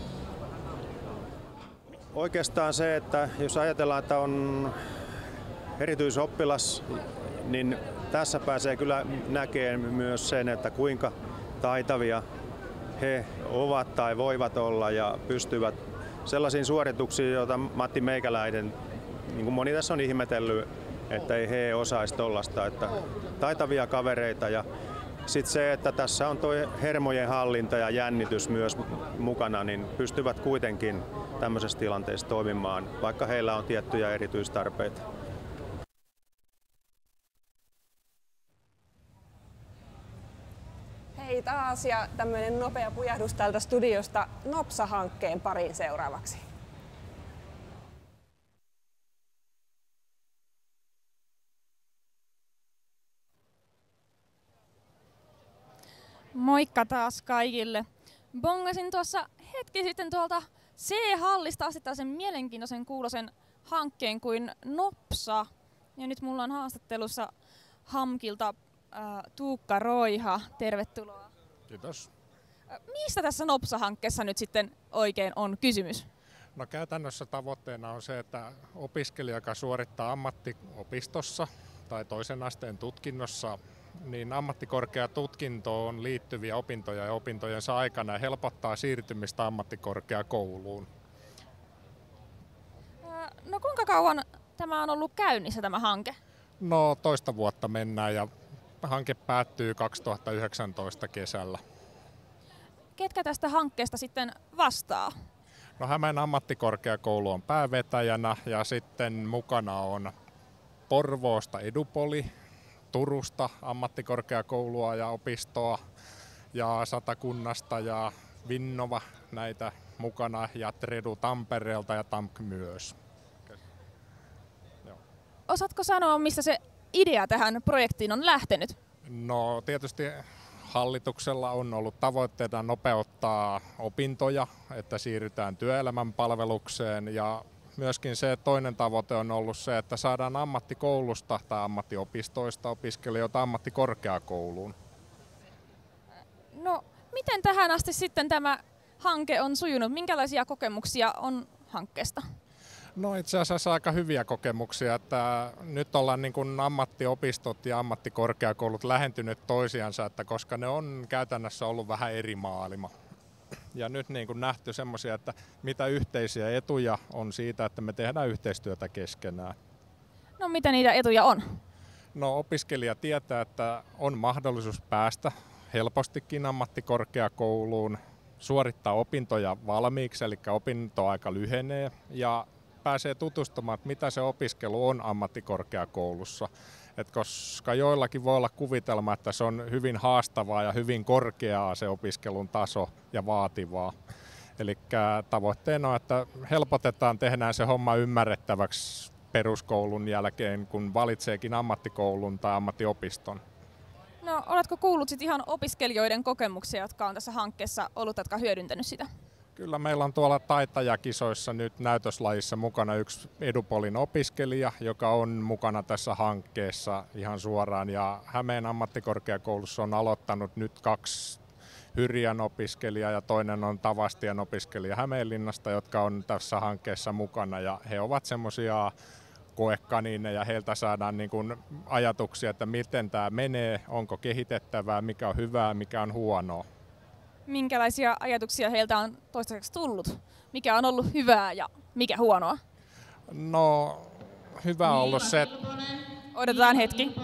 Oikeastaan se, että jos ajatellaan, että on erityisoppilas, niin tässä pääsee kyllä näkemään myös sen, että kuinka taitavia he ovat tai voivat olla ja pystyvät sellaisiin suorituksiin, joita Matti Meikäläinen, niin kuin moni tässä on ihmetellyt, että ei he osaisi tollaista, että taitavia kavereita ja sitten se, että tässä on tuo hermojen hallinta ja jännitys myös mukana, niin pystyvät kuitenkin tämmöisessä tilanteessa toimimaan, vaikka heillä on tiettyjä erityistarpeita. Hei taas ja tämmöinen nopea pujahdus täältä studiosta Nopsa-hankkeen pariin seuraavaksi. Moikka taas kaikille. Bongasin tuossa hetki sitten tuolta C-hallista asettaa sen mielenkiintoisen kuuloisen hankkeen kuin Nopsa. Ja nyt mulla on haastattelussa HAMKilta Tuukka Roiha. Tervetuloa. Kiitos. Mistä tässä Nopsa-hankkeessa nyt sitten oikein on kysymys? No käytännössä tavoitteena on se, että opiskelija, joka suorittaa ammattiopistossa tai toisen asteen tutkinnossa, niin ammattikorkeatutkintoon liittyviä opintoja ja opintojensa aikana helpottaa siirtymistä ammattikorkeakouluun. No kuinka kauan tämä on ollut käynnissä tämä hanke? No toista vuotta mennään ja hanke päättyy 2019 kesällä. Ketkä tästä hankkeesta sitten vastaa? No Hämeen ammattikorkeakoulu on päävetäjänä ja sitten mukana on Porvoosta Edupoli, Turusta ammattikorkeakoulua ja opistoa ja Satakunnasta ja Vinnova näitä mukana ja Tredu Tampereelta ja TAMK myös. Osaatko sanoa, mistä se idea tähän projektiin on lähtenyt? No tietysti hallituksella on ollut tavoitteena nopeuttaa opintoja, että siirrytään työelämän palvelukseen ja myöskin se toinen tavoite on ollut se, että saadaan ammattikoulusta tai ammattiopistoista opiskelijoita ammattikorkeakouluun. No miten tähän asti sitten tämä hanke on sujunut? Minkälaisia kokemuksia on hankkeesta? No itse asiassa aika hyviä kokemuksia, että nyt ollaan niin kuin ammattiopistot ja ammattikorkeakoulut lähentynyt toisiansa, että koska ne on käytännössä ollut vähän eri maailma. Ja nyt niin kuin nähty semmoisia, että mitä yhteisiä etuja on siitä, että me tehdään yhteistyötä keskenään. No mitä niitä etuja on? No opiskelija tietää, että on mahdollisuus päästä helpostikin ammattikorkeakouluun, suorittaa opintoja valmiiksi, eli opintoaika lyhenee ja pääsee tutustumaan, että mitä se opiskelu on ammattikorkeakoulussa. Koska joillakin voi olla kuvitelma, että se on hyvin haastavaa ja hyvin korkeaa se opiskelun taso ja vaativaa. Eli tavoitteena on, että helpotetaan, tehdään se homma ymmärrettäväksi peruskoulun jälkeen, kun valitseekin ammattikoulun tai ammattiopiston. No, oletko kuullut sit ihan opiskelijoiden kokemuksia, jotka on tässä hankkeessa ollut, jotka hyödyntänyt sitä? Kyllä meillä on tuolla taitajakisoissa nyt näytöslajissa mukana yksi Edupolin opiskelija, joka on mukana tässä hankkeessa ihan suoraan. Ja Hämeen ammattikorkeakoulussa on aloittanut nyt 2 Hyrjän opiskelijaa ja toinen on Tavastian opiskelija Hämeenlinnasta, jotka on tässä hankkeessa mukana. Ja he ovat semmoisia koekaniineja, heiltä saadaan niin kuin ajatuksia, että miten tämä menee, onko kehitettävää, mikä on hyvää, mikä on huonoa. Minkälaisia ajatuksia heiltä on toistaiseksi tullut? Mikä on ollut hyvää ja mikä huonoa? No, hyvä on ollut se, että... Odotetaan hetki.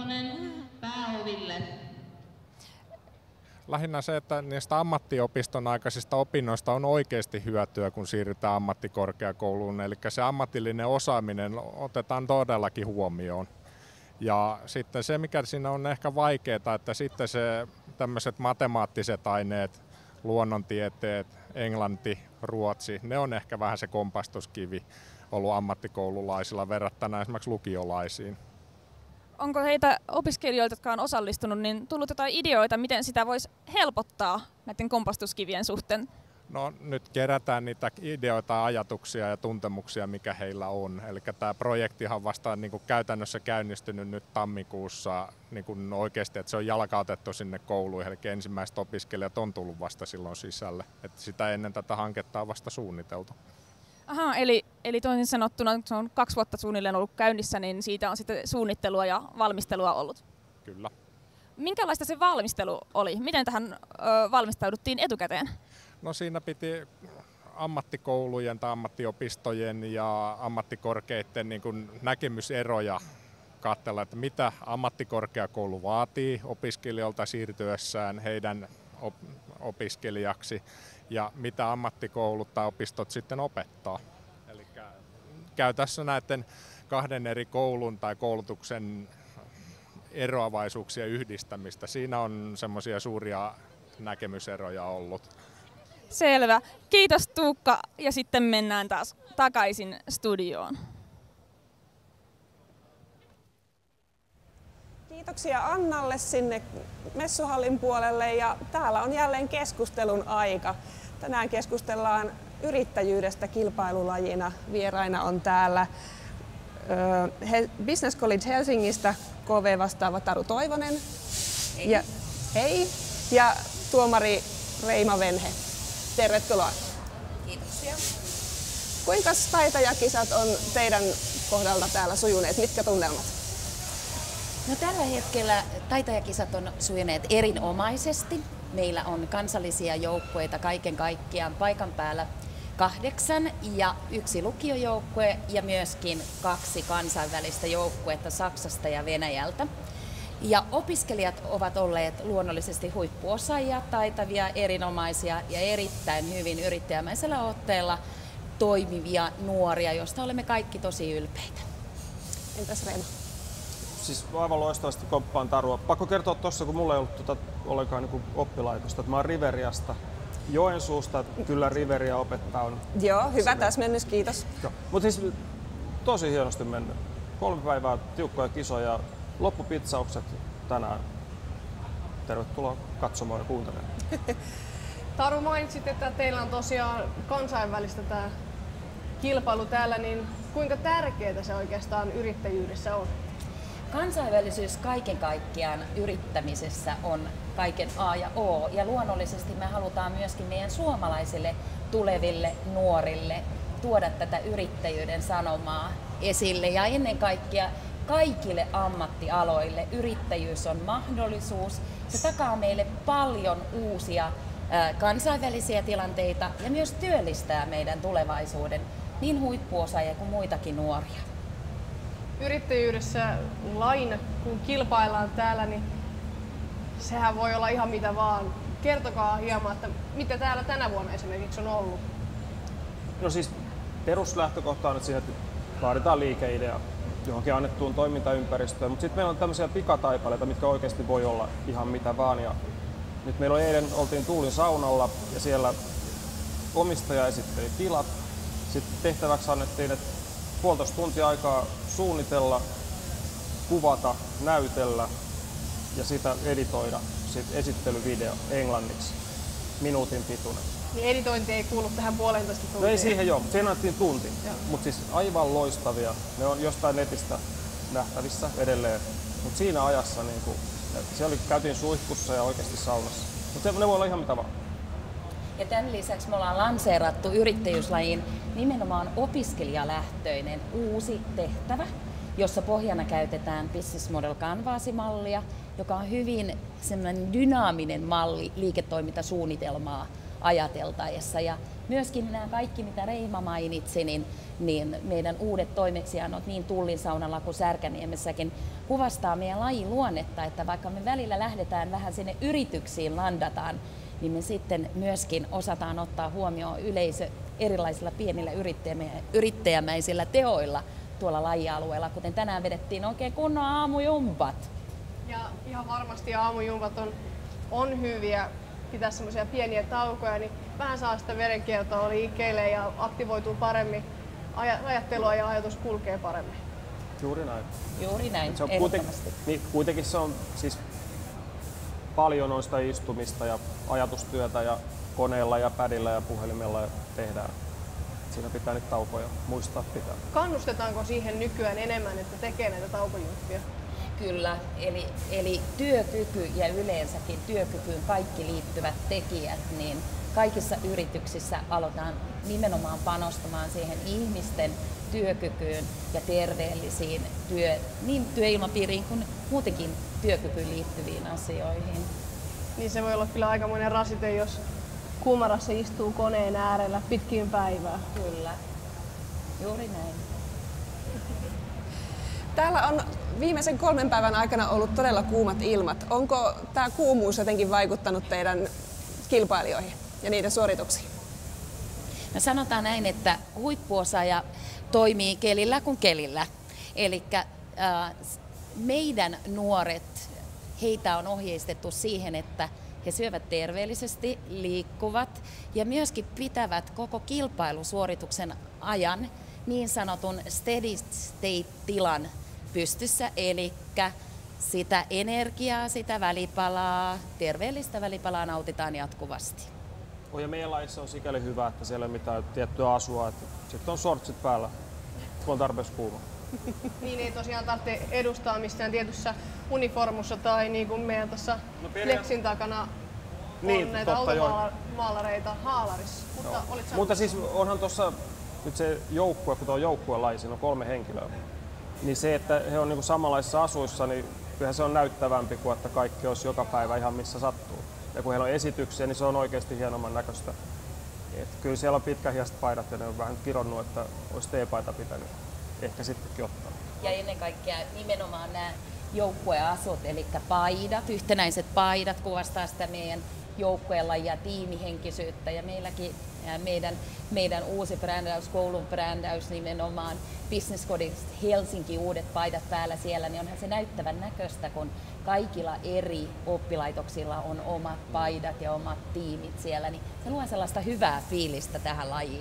Lähinnä se, että niistä ammattiopiston aikaisista opinnoista on oikeasti hyötyä, kun siirrytään ammattikorkeakouluun. Eli se ammatillinen osaaminen otetaan todellakin huomioon. Ja sitten se, mikä siinä on ehkä vaikeaa, että sitten se tämmöiset matemaattiset aineet, luonnontieteet, englanti, ruotsi, ne on ehkä vähän se kompastuskivi ollut ammattikoululaisilla verrattuna esimerkiksi lukiolaisiin. Onko heitä opiskelijoilta, jotka on osallistunut, niin tullut jotain ideoita, miten sitä voisi helpottaa näiden kompastuskivien suhteen? No nyt kerätään niitä ideoita, ajatuksia ja tuntemuksia, mikä heillä on. Eli tämä projektihan on vasta niin kuin käytännössä käynnistynyt nyt tammikuussa niin kuin oikeasti, että se on jalkautettu sinne kouluihin. Eli ensimmäiset opiskelijat on tullut vasta silloin sisälle. Että sitä ennen tätä hanketta on vasta suunniteltu. Aha, eli toisin sanottuna, se on 2 vuotta suunnilleen ollut käynnissä, niin siitä on sitten suunnittelua ja valmistelua ollut. Kyllä. Minkälaista se valmistelu oli? Miten tähän valmistauduttiin etukäteen? No siinä piti ammattikoulujen tai ammattiopistojen ja ammattikorkeiden niin kuin näkemyseroja katsella, että mitä ammattikorkeakoulu vaatii opiskelijoilta siirtyessään heidän opiskelijaksi ja mitä ammattikoulut tai opistot sitten opettaa. Eli käy tässä näiden 2 eri koulun tai koulutuksen eroavaisuuksia yhdistämistä. Siinä on semmoisia suuria näkemyseroja ollut. Selvä. Kiitos Tuukka ja sitten mennään taas takaisin studioon. Kiitoksia Annalle sinne messuhallin puolelle ja täällä on jälleen keskustelun aika. Tänään keskustellaan yrittäjyydestä kilpailulajina. Vieraina on täällä Business College Helsingistä KV-vastaava Taru Toivonen. Hei. Hei. Ja tuomari Reima Venhe. Tervetuloa. Kiitoksia. Kuinka taitajakisat on teidän kohdalta täällä sujuneet? Mitkä tunnelmat? No, tällä hetkellä taitajakisat on sujuneet erinomaisesti. Meillä on kansallisia joukkueita kaiken kaikkiaan paikan päällä 8 ja 1 lukiojoukkue ja myöskin 2 kansainvälistä joukkuetta Saksasta ja Venäjältä. Ja opiskelijat ovat olleet luonnollisesti huippuosaajia, taitavia, erinomaisia ja erittäin hyvin yrittäjämäisellä otteella toimivia nuoria, joista olemme kaikki tosi ylpeitä. Entäs Reima? Siis aivan loistavasti komppaan Tarua. Pakko kertoa tuossa, kun mulla ei ollut ollenkaan niin oppilaitosta, että mä oon Riveriasta, Joensuusta, kyllä Riveria opettaa on. Joo, hyvä täsmennys, kiitos. Mutta siis tosi hienosti mennyt. 3 päivää tiukkoja kisoja, loppupitsaukset tänään. Tervetuloa katsomaan ja kuuntelemaan. Taru, mainitsit, että teillä on tosiaan kansainvälistä tämä kilpailu täällä, niin kuinka tärkeää se oikeastaan yrittäjyydessä on? Kansainvälisyys kaiken kaikkiaan yrittämisessä on kaiken A ja O, ja luonnollisesti me halutaan myöskin meidän suomalaisille tuleville nuorille tuoda tätä yrittäjyyden sanomaa esille, ja ennen kaikkea kaikille ammattialoille yrittäjyys on mahdollisuus. Se takaa meille paljon uusia kansainvälisiä tilanteita ja myös työllistää meidän tulevaisuuden niin huippuosaajia kuin muitakin nuoria. Yrittäjyydessä lain, kun kilpaillaan täällä, niin sehän voi olla ihan mitä vaan. Kertokaa hieman, että mitä täällä tänä vuonna esimerkiksi on ollut? No siis peruslähtökohta on nyt siihen, että vaaditaan liikeidea johonkin annettuun toimintaympäristöön, mutta sitten meillä on tämmöisiä pikataipaleita, mitkä oikeasti voi olla ihan mitä vaan. Ja nyt meillä oltiin Tuulin saunalla ja siellä omistaja esitteli tilat. Sitten tehtäväksi annettiin, että 1,5 tuntia aikaa suunnitella, kuvata, näytellä ja sitä editoida. Sitten esittelyvideo englanniksi, minuutin pituinen. Niin editointi ei kuulu tähän 1,5 tuntia? No ei siihen joo, siihen annettiin tunti. Mutta siis aivan loistavia. Ne on jostain netistä nähtävissä edelleen. Mutta siinä ajassa siellä käytiin suihkussa ja oikeasti saunassa. Mutta ne voi olla ihan mitä vaan. Ja tämän lisäksi me ollaan lanseerattu yrittäjyyslajiin nimenomaan opiskelijalähtöinen uusi tehtävä, jossa pohjana käytetään Business Model Canvas-mallia, joka on hyvin semmoinen dynaaminen malli liiketoimintasuunnitelmaa ajateltaessa. Ja myöskin nämä kaikki, mitä Reima mainitsi, niin meidän uudet toimeksiannot niin Tullin saunalla kuin Särkäniemessäkin kuvastaa meidän lajin luonnetta, että vaikka me välillä lähdetään vähän sinne yrityksiin landataan, niin me sitten myöskin osataan ottaa huomioon yleisö erilaisilla pienillä yrittäjämäisillä teoilla tuolla lajialueella, kuten tänään vedettiin oikein kunnon aamujumpat. Ja ihan varmasti aamujumpat on hyviä, pitää semmoisia pieniä taukoja, niin vähän saa sitä verenkiertoa liikkeelle ja aktivoituu paremmin, ajattelua ja ajatus kulkee paremmin. Juuri näin. Juuri näin, se on ehdottomasti. Kuitenkin se on siis paljon noista istumista ja ajatustyötä ja koneella ja pädillä ja puhelimella tehdään. Siinä pitää nyt taukoja muistaa pitää. Kannustetaanko siihen nykyään enemmän, että tekee näitä taukojuttuja? Kyllä, eli työkyky ja yleensäkin työkykyyn kaikki liittyvät tekijät, niin kaikissa yrityksissä aloitetaan nimenomaan panostamaan siihen ihmisten työkykyyn ja terveellisiin niin työilmapiiriin kuin muutenkin työkykyyn liittyviin asioihin. Niin se voi olla kyllä aikamoinen rasite, jos kuumarassa istuu koneen äärellä pitkin päivää. Kyllä, juuri näin. Täällä on viimeisen 3 päivän aikana ollut todella kuumat ilmat. Onko tämä kuumuus jotenkin vaikuttanut teidän kilpailijoihin ja niiden suorituksiin? No sanotaan näin, että huippuosaaja toimii kelillä kuin kelillä. Eli meidän nuoret, heitä on ohjeistettu siihen, että he syövät terveellisesti, liikkuvat ja myöskin pitävät koko kilpailusuorituksen ajan niin sanotun steady state-tilan pystyssä, eli sitä energiaa, sitä välipalaa, terveellistä välipalaa nautitaan jatkuvasti. Ja meidän lajissa on sikäli hyvä, että siellä ei ole mitään tiettyä asua, että sitten on shortsit päällä, kun on tarpeeksi kuuma. Niin ei tosiaan tarvitse edustaa missään tietyssä uniformussa tai niin kuin meidän tuossa Flexin takana on näitä automaalareita haalarissa. Mutta siis onhan tuossa nyt se joukkue, kun tuo on joukkuelaji, siinä on 3 henkilöä. Niin se, että he on niin kuin samanlaisissa asuissa, niin kyllähän se on näyttävämpi kuin että kaikki olisi joka päivä ihan missä sattuu. Ja kun heillä on esityksiä, niin se on oikeasti hienomman näköistä. Et kyllä siellä on pitkähiäiset paidat ja ne on vähän kironnut, että olisi T-paita pitänyt ehkä sittenkin ottaa. Ja ennen kaikkea nimenomaan nämä joukkueasut, eli paidat, yhtenäiset paidat kuvastaa sitä meidän joukkueella ja tiimihenkisyyttä. Ja meilläkin meidän uusi brändäys, koulun brändäys nimenomaan Business Codista Helsinki uudet paidat päällä siellä, niin onhan se näyttävän näköistä, kun kaikilla eri oppilaitoksilla on omat paidat ja omat tiimit siellä, niin se luo sellaista hyvää fiilistä tähän lajiin.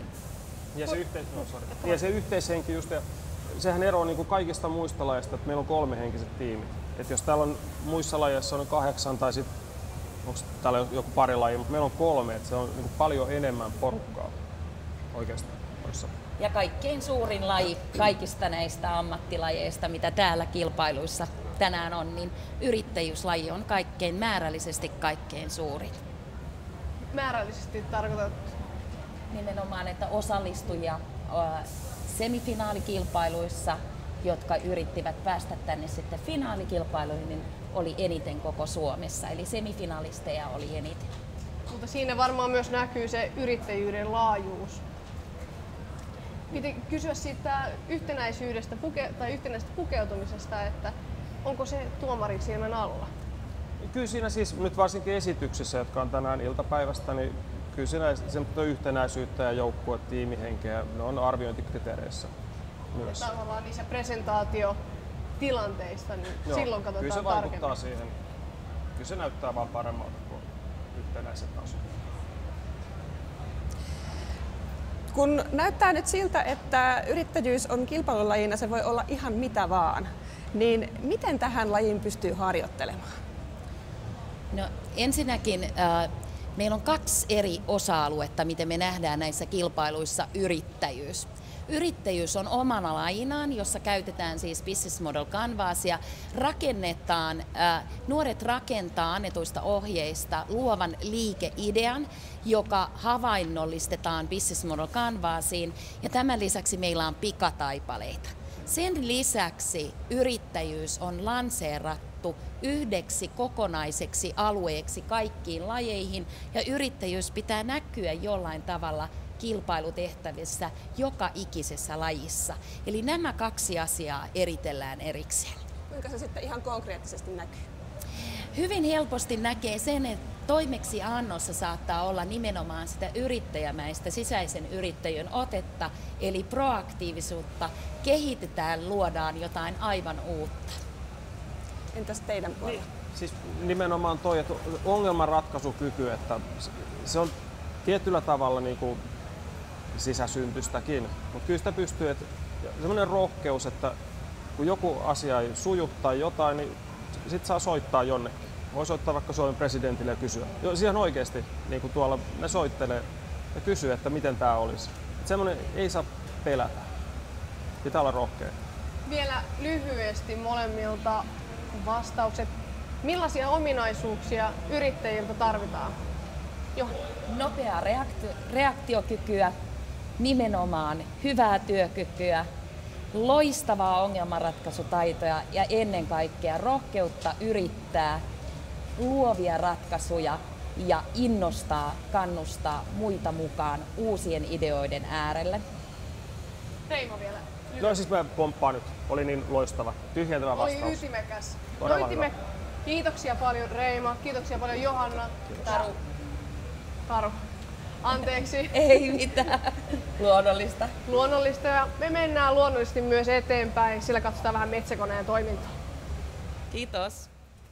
Ja se yhteishenki just, ja sehän eroaa niin kuin kaikista muista lajeista, että meillä on 3-henkiset tiimit. Et jos täällä on muissa lajeissa on 8 tai sitten onko täällä joku pari lajia, mutta meillä on 3, että se on niin kuin paljon enemmän porukkaa oikeastaan. Ja kaikkein suurin laji kaikista näistä ammattilajeista, mitä täällä kilpailuissa tänään on, niin yrittäjyyslaji on määrällisesti kaikkein suurin. Määrällisesti tarkoitat? Nimenomaan, että osallistujia semifinaalikilpailuissa, jotka yrittivät päästä tänne sitten finaalikilpailuihin, niin oli eniten koko Suomessa, eli semifinaalisteja oli eniten. Mutta siinä varmaan myös näkyy se yrittäjyyden laajuus. Piti kysyä siitä yhtenäisyydestä tai yhtenäisestä pukeutumisesta, että onko se tuomarin silmän alla? Kyllä siinä siis nyt varsinkin esityksissä, jotka on tänään iltapäivästä, niin kyllä siinä yhtenäisyyttä ja joukkue, tiimihenkeä, ne on arviointikriteereissä myös. Ja tavallaan niissä presentaatiotilanteissa, niin silloin katsotaan kyllä se tarkemmin. vaikuttaa siihen. Kyllä se näyttää vaan paremmalta kuin yhtenäiset asut. Kun näyttää nyt siltä, että yrittäjyys on kilpailulajina, se voi olla ihan mitä vaan, niin miten tähän lajiin pystyy harjoittelemaan? No, ensinnäkin meillä on 2 eri osa-aluetta, miten me nähdään näissä kilpailuissa yrittäjyys. Yrittäjyys on omana lajinaan, jossa käytetään siis Business Model Canvasia, nuoret rakentaa annetuista ohjeista luovan liikeidean, joka havainnollistetaan Business Model Canvasiin, ja tämän lisäksi meillä on pikataipaleita. Sen lisäksi yrittäjyys on lanseerattu yhdeksi kokonaiseksi alueeksi kaikkiin lajeihin, ja yrittäjyys pitää näkyä jollain tavalla kilpailutehtävissä joka ikisessä lajissa. Eli nämä 2 asiaa eritellään erikseen. Kuinka se sitten ihan konkreettisesti näkyy? Hyvin helposti näkee sen, että toimeksiannossa saattaa olla nimenomaan sitä yrittäjämäistä sisäisen yrittäjän otetta, eli proaktiivisuutta, kehitetään, luodaan jotain aivan uutta. Entäs teidän puolella? Siis nimenomaan toi, että ongelmanratkaisukyky, että se on tietyllä tavalla niin kuin sisäsyntystäkin, mutta kyllä sitä pystyy, että semmoinen rohkeus, että kun joku asia ei suju tai jotain, niin sitten saa soittaa jonnekin. Voi soittaa vaikka Suomen presidentille ja kysyä. Siihen oikeasti, niin kuin tuolla ne soittelee ja kysyy, että miten tämä olisi. Että semmoinen ei saa pelätä. Pitää olla rohkea. Vielä lyhyesti molemmilta vastaukset. Millaisia ominaisuuksia yrittäjiltä tarvitaan? Nopeaa reaktiokykyä, nimenomaan hyvää työkykyä, loistavaa ongelmanratkaisutaitoja ja ennen kaikkea rohkeutta yrittää luovia ratkaisuja ja innostaa, kannustaa muita mukaan uusien ideoiden äärelle. Reimo vielä. No siis mä pomppaan nyt. Oli niin loistava. Tyhjentävä vastaus. Oli ytimekäs. Todella Kiitoksia paljon Reima, kiitoksia paljon Johanna. Taru. Anteeksi. Ei mitään. Luonnollista. Luonnollista, ja me mennään luonnollisesti myös eteenpäin, sillä katsotaan vähän metsäkoneen toimintaa. Kiitos.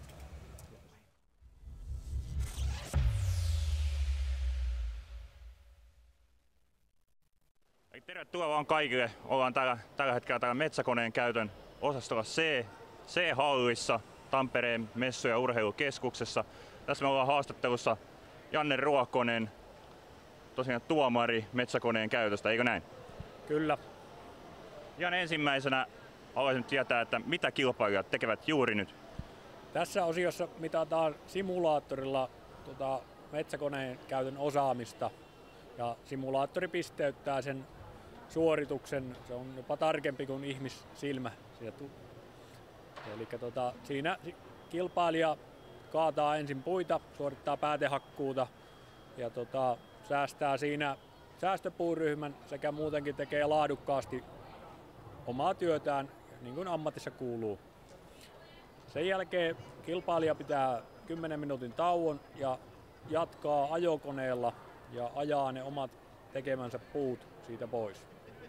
Tervetuloa vaan kaikille. Ollaan tällä hetkellä täällä metsäkoneen käytön osastolla C-hallissa Tampereen messu- ja urheilukeskuksessa. Tässä me ollaan haastattelussa Janne Ruokonen, tosiaan tuomari metsäkoneen käytöstä, eikö näin? Kyllä. Ihan ensimmäisenä haluaisin tietää, että mitä kilpailijat tekevät juuri nyt? Tässä osiossa mitataan simulaattorilla metsäkoneen käytön osaamista ja simulaattori pisteyttää sen suorituksen, se on jopa tarkempi kuin ihmissilmä. Eli siinä kilpailija kaataa ensin puita, suorittaa päätehakkuuta ja säästää siinä säästöpuuryhmän sekä muutenkin tekee laadukkaasti omaa työtään niin kuin ammatissa kuuluu. Sen jälkeen kilpailija pitää 10 minuutin tauon ja jatkaa ajokoneella ja ajaa ne omat tekemänsä puut siitä pois.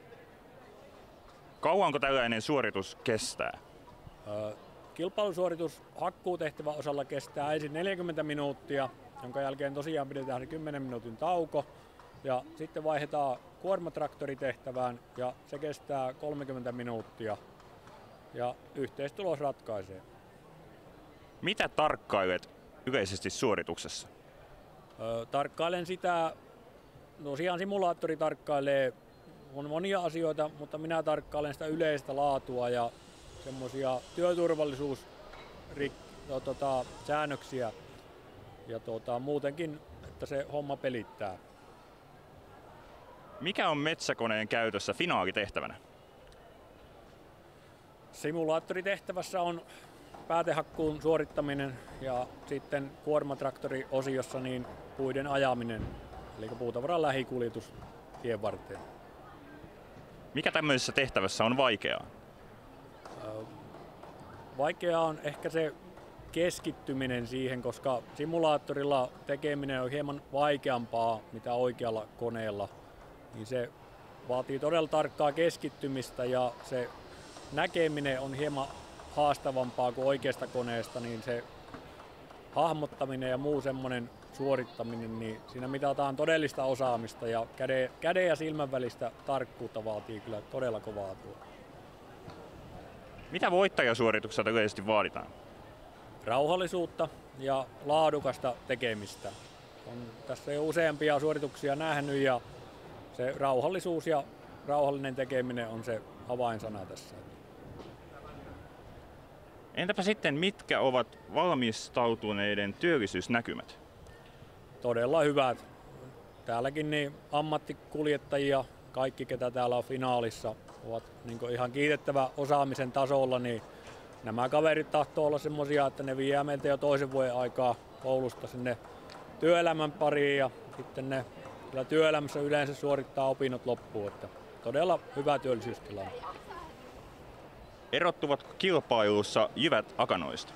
Kauanko tällainen suoritus kestää? Kilpailusuoritus hakkuutehtävän osalla kestää ensin 40 minuuttia, jonka jälkeen tosiaan pidetään se 10 minuutin tauko. Ja sitten vaihdetaan kuormatraktoritehtävään ja se kestää 30 minuuttia. Ja yhteistulos ratkaisee. Mitä tarkkailet yleisesti suorituksessa? Tarkkailen sitä, tosiaan simulaattori tarkkailee on monia asioita, mutta minä tarkkailen sitä yleistä laatua ja semmoisia työturvallisuussäännöksiä ja muutenkin, että se homma pelittää. Mikä on metsäkoneen käytössä finaalitehtävänä? Simulaattoritehtävässä on päätehakkuun suorittaminen ja sitten kuormatraktoriosiossa niin puiden ajaminen, eli puutavaran lähikuljetus tien varteen. Mikä tämmöisessä tehtävässä on vaikeaa? Vaikeaa on ehkä se keskittyminen siihen, koska simulaattorilla tekeminen on hieman vaikeampaa mitä oikealla koneella. Niin se vaatii todella tarkkaa keskittymistä ja se näkeminen on hieman haastavampaa kuin oikeasta koneesta, niin se hahmottaminen ja muu semmoinen suorittaminen, niin siinä mitataan todellista osaamista ja käden ja silmän välistä tarkkuutta vaatii kyllä todella kovaa tuolla. Mitä voittajasuoritukselta yleisesti vaaditaan? Rauhallisuutta ja laadukasta tekemistä. On tässä jo useampia suorituksia nähnyt ja se rauhallisuus ja rauhallinen tekeminen on se avainsana tässä. Entäpä sitten mitkä ovat valmistautuneiden työllisyysnäkymät? Todella hyvät. Täälläkin niin ammattikuljettajia, kaikki ketä täällä on finaalissa, ovat niin ihan kiitettävä osaamisen tasolla, niin nämä kaverit tahtoo olla semmoisia, että ne vie meiltä jo toisen vuoden aikaa koulusta sinne työelämän pariin ja sitten ne kyllä työelämässä yleensä suorittaa opinnot loppuun. Että todella hyvä työllisyystilanne. Erottuvatko kilpailussa jyvät akanoista?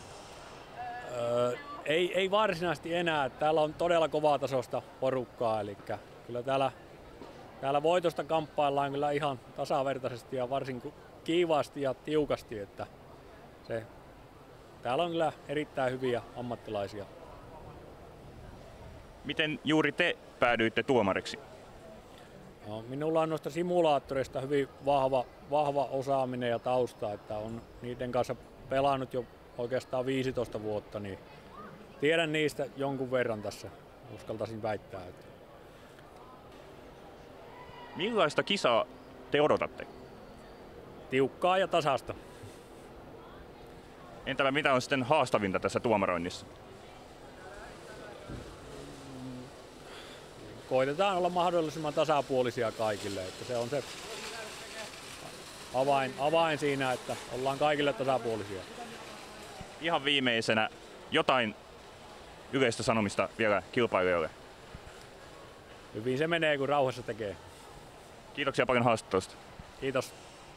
Ei varsinaisesti enää. Täällä on todella kovaa tasosta porukkaa, eli kyllä täällä voitosta kamppaillaan kyllä ihan tasavertaisesti ja varsin kiivaasti ja tiukasti, että täällä on kyllä erittäin hyviä ammattilaisia. Miten juuri te päädyitte tuomariksi? No, minulla on noista simulaattoreista hyvin vahva osaaminen ja tausta, että on niiden kanssa pelannut jo oikeastaan 15 vuotta, niin tiedän niistä jonkun verran tässä, uskaltaisin väittää. Millaista kisaa te odotatte? Tiukkaa ja tasasta. Entäpä mitä on sitten haastavinta tässä tuomaroinnissa? Koitetaan olla mahdollisimman tasapuolisia kaikille, että se on se avain siinä, että ollaan kaikille tasapuolisia. Ihan viimeisenä jotain yleistä sanomista vielä kilpailijoille. Hyvin se menee, kun rauhassa tekee. Kiitoksia paljon haastattelusta. Kiitos.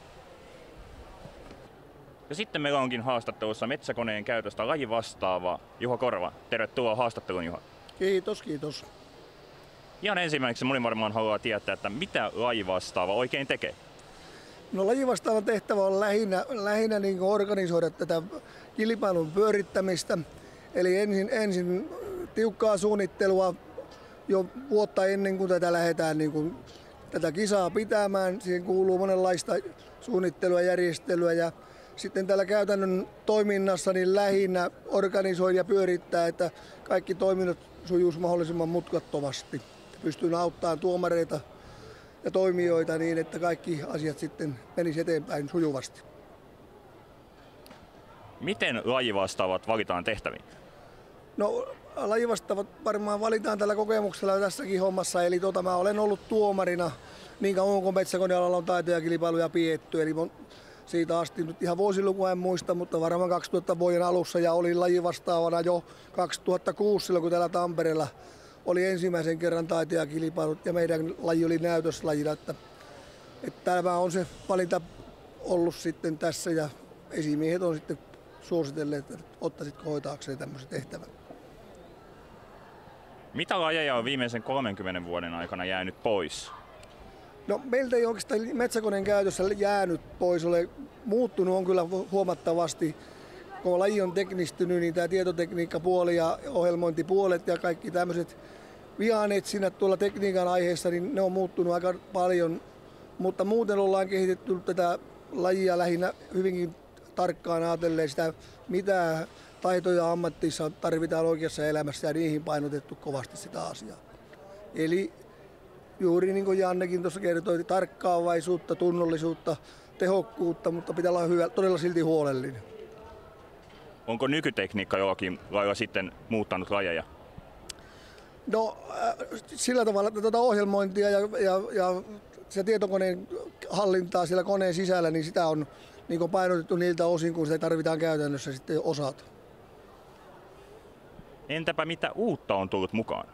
Ja sitten meillä onkin haastattelussa metsäkoneen käytöstä lajivastaava Juho Korva. Tervetuloa haastatteluun, Juho. Kiitos, kiitos. Ihan ensimmäiseksi moni varmaan haluaa tietää, että mitä lajivastaava oikein tekee? No lajivastaavan tehtävä on lähinnä niin kuin organisoida tätä kilpailun pyörittämistä. Eli ensin tiukkaa suunnittelua jo vuotta ennen kuin tätä lähdetään niin kuin tätä kisaa pitämään. Siihen kuuluu monenlaista suunnittelua ja järjestelyä ja sitten täällä käytännön toiminnassa niin lähinnä organisoi ja pyörittää, että kaikki toiminnot sujuisi mahdollisimman mutkattomasti. pystyn auttamaan tuomareita ja toimijoita niin, että kaikki asiat sitten menisivät eteenpäin sujuvasti. Miten lajivastaavat valitaan tehtäviin? No lajivastaavat varmaan valitaan tällä kokemuksella tässäkin hommassa, eli mä olen ollut tuomarina niin kauan kuin metsäkonealalla on taito- ja kilpailuja pidetty, eli siitä asti nyt ihan vuosilukua en muista, mutta varmaan 2000 vuoden alussa ja olin lajivastaavana jo 2006 silloin, kun täällä Tampereella oli ensimmäisen kerran taito- ja kilpailut ja meidän laji oli näytöslajina, että tämä on se valinta ollut sitten tässä ja esimiehet on sitten suositelleet, että ottaisitko hoitaakseen tämmöisen tehtävän. Mitä lajeja on viimeisen 30 vuoden aikana jäänyt pois? No meiltä ei oikeastaan metsäkoneen käytössä jäänyt pois, ole muuttunut on kyllä huomattavasti. Kun laji on teknistynyt, niin tämä tietotekniikkapuoli ja ohjelmointipuolet ja kaikki tämmöiset vihanetsinnät tuolla tekniikan aiheessa, niin ne on muuttunut aika paljon. Mutta muuten ollaan kehitetty tätä lajia lähinnä hyvinkin tarkkaan ajatellen sitä, mitä taitoja ammatissa tarvitaan oikeassa elämässä ja niihin painotettu kovasti sitä asiaa. Eli juuri niin kuin Jannekin tuossa kertoi, tarkkaavaisuutta, tunnollisuutta, tehokkuutta, mutta pitää olla hyvä, todella silti huolellinen. Onko nykytekniikka jollakin lailla sitten muuttanut lajeja? No sillä tavalla, että tuota ohjelmointia ja se tietokoneen hallintaa siellä koneen sisällä, niin sitä on niin painotettu niiltä osin, kun sitä tarvitaan käytännössä sitten osata. Entäpä mitä uutta on tullut mukaan?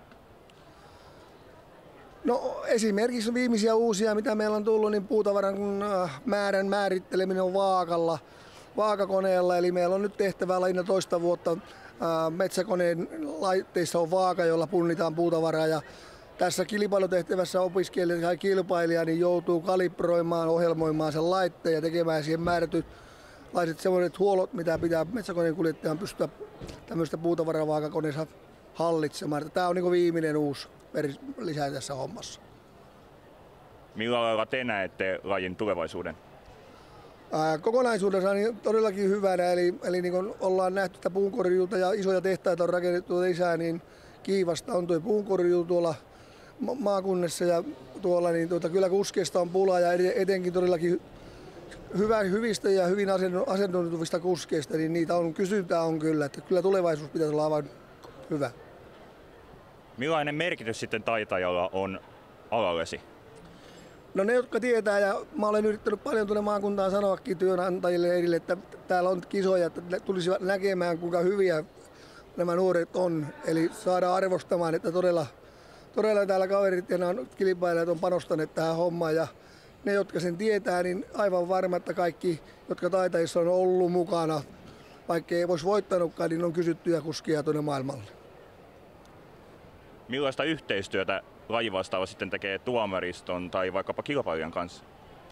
No esimerkiksi viimeisiä uusia, mitä meillä on tullut, niin puutavaran määrän määritteleminen on vaakakoneella. Eli meillä on nyt tehtävää lajina toista vuotta. Metsäkoneen laitteissa on vaaka, jolla punnitaan puutavaraa. Ja tässä kilpailutehtävässä opiskelija tai kilpailija niin joutuu kalibroimaan, ohjelmoimaan sen laitteen ja tekemään siihen määrätyt sellaiset huollot, mitä pitää metsäkoneen kuljettajan pystyä tämmöistä puutavaravaakakoneessa hallitsemaan. Tämä on niin kuin viimeinen uusi lisää tässä hommassa. Millä lailla te näette lajin tulevaisuuden? Kokonaisuudessaan niin todellakin hyvänä, eli niin kuin ollaan nähty, että puunkorjuuta ja isoja tehtaita on rakennettu lisää, niin kiivasta on tuo puunkorjuu tuolla maakunnassa ja tuolla, niin kyllä kuskeista on pulaa ja etenkin todellakin hyvistä ja hyvin asennoituvista kuskeista, niin niitä on kysyntää on kyllä, että kyllä tulevaisuus pitäisi olla aivan hyvä. Millainen merkitys sitten taitajalla on alallesi? No ne, jotka tietää, ja mä olen yrittänyt paljon tuonne maakuntaan sanoakin työnantajille edille, että täällä on kisoja, että ne tulisivat näkemään, kuinka hyviä nämä nuoret on. Eli saadaan arvostamaan, että todella täällä kaverit ja kilpailijat on panostaneet tähän hommaan. Ja ne, jotka sen tietää, niin aivan varma, että kaikki, jotka taitajissa on ollut mukana, vaikka ei voisi voittanutkaan, niin on kysyttyjä kuskia tuonne maailmalle. Millaista yhteistyötä lajivastaava sitten tekee tuomariston tai vaikkapa kilpailijan kanssa?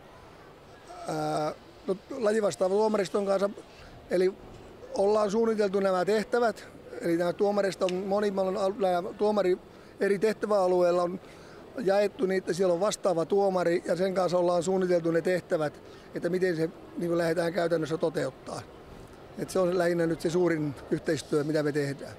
No, lajivastaava tuomariston kanssa, eli ollaan suunniteltu nämä tehtävät, eli nämä tuomariston tuomari eri tehtäväalueilla on jaettu niitä, siellä on vastaava tuomari ja sen kanssa ollaan suunniteltu ne tehtävät, että miten se niin lähdetään käytännössä toteuttaa. Et se on lähinnä nyt se suurin yhteistyö, mitä me tehdään.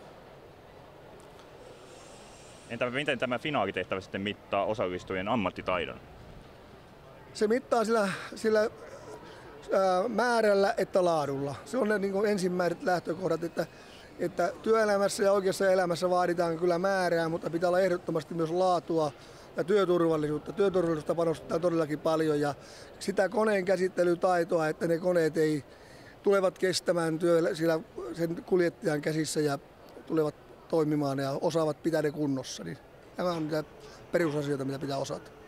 Entä miten tämä finaalitehtävä sitten mittaa osallistujien ammattitaidon? Se mittaa sillä määrällä että laadulla. Se on ne niin ensimmäiset lähtökohdat, että työelämässä ja oikeassa elämässä vaaditaan kyllä määrää, mutta pitää olla ehdottomasti myös laatua ja työturvallisuutta. Työturvallisuutta panostetaan todellakin paljon ja sitä koneen käsittelytaitoa, että ne koneet ei tulevat kestämään sillä sen kuljettajan käsissä ja tulevat toimimaan ja osaavat pitää ne kunnossa. Niin nämä on niitä perusasioita, mitä pitää osata.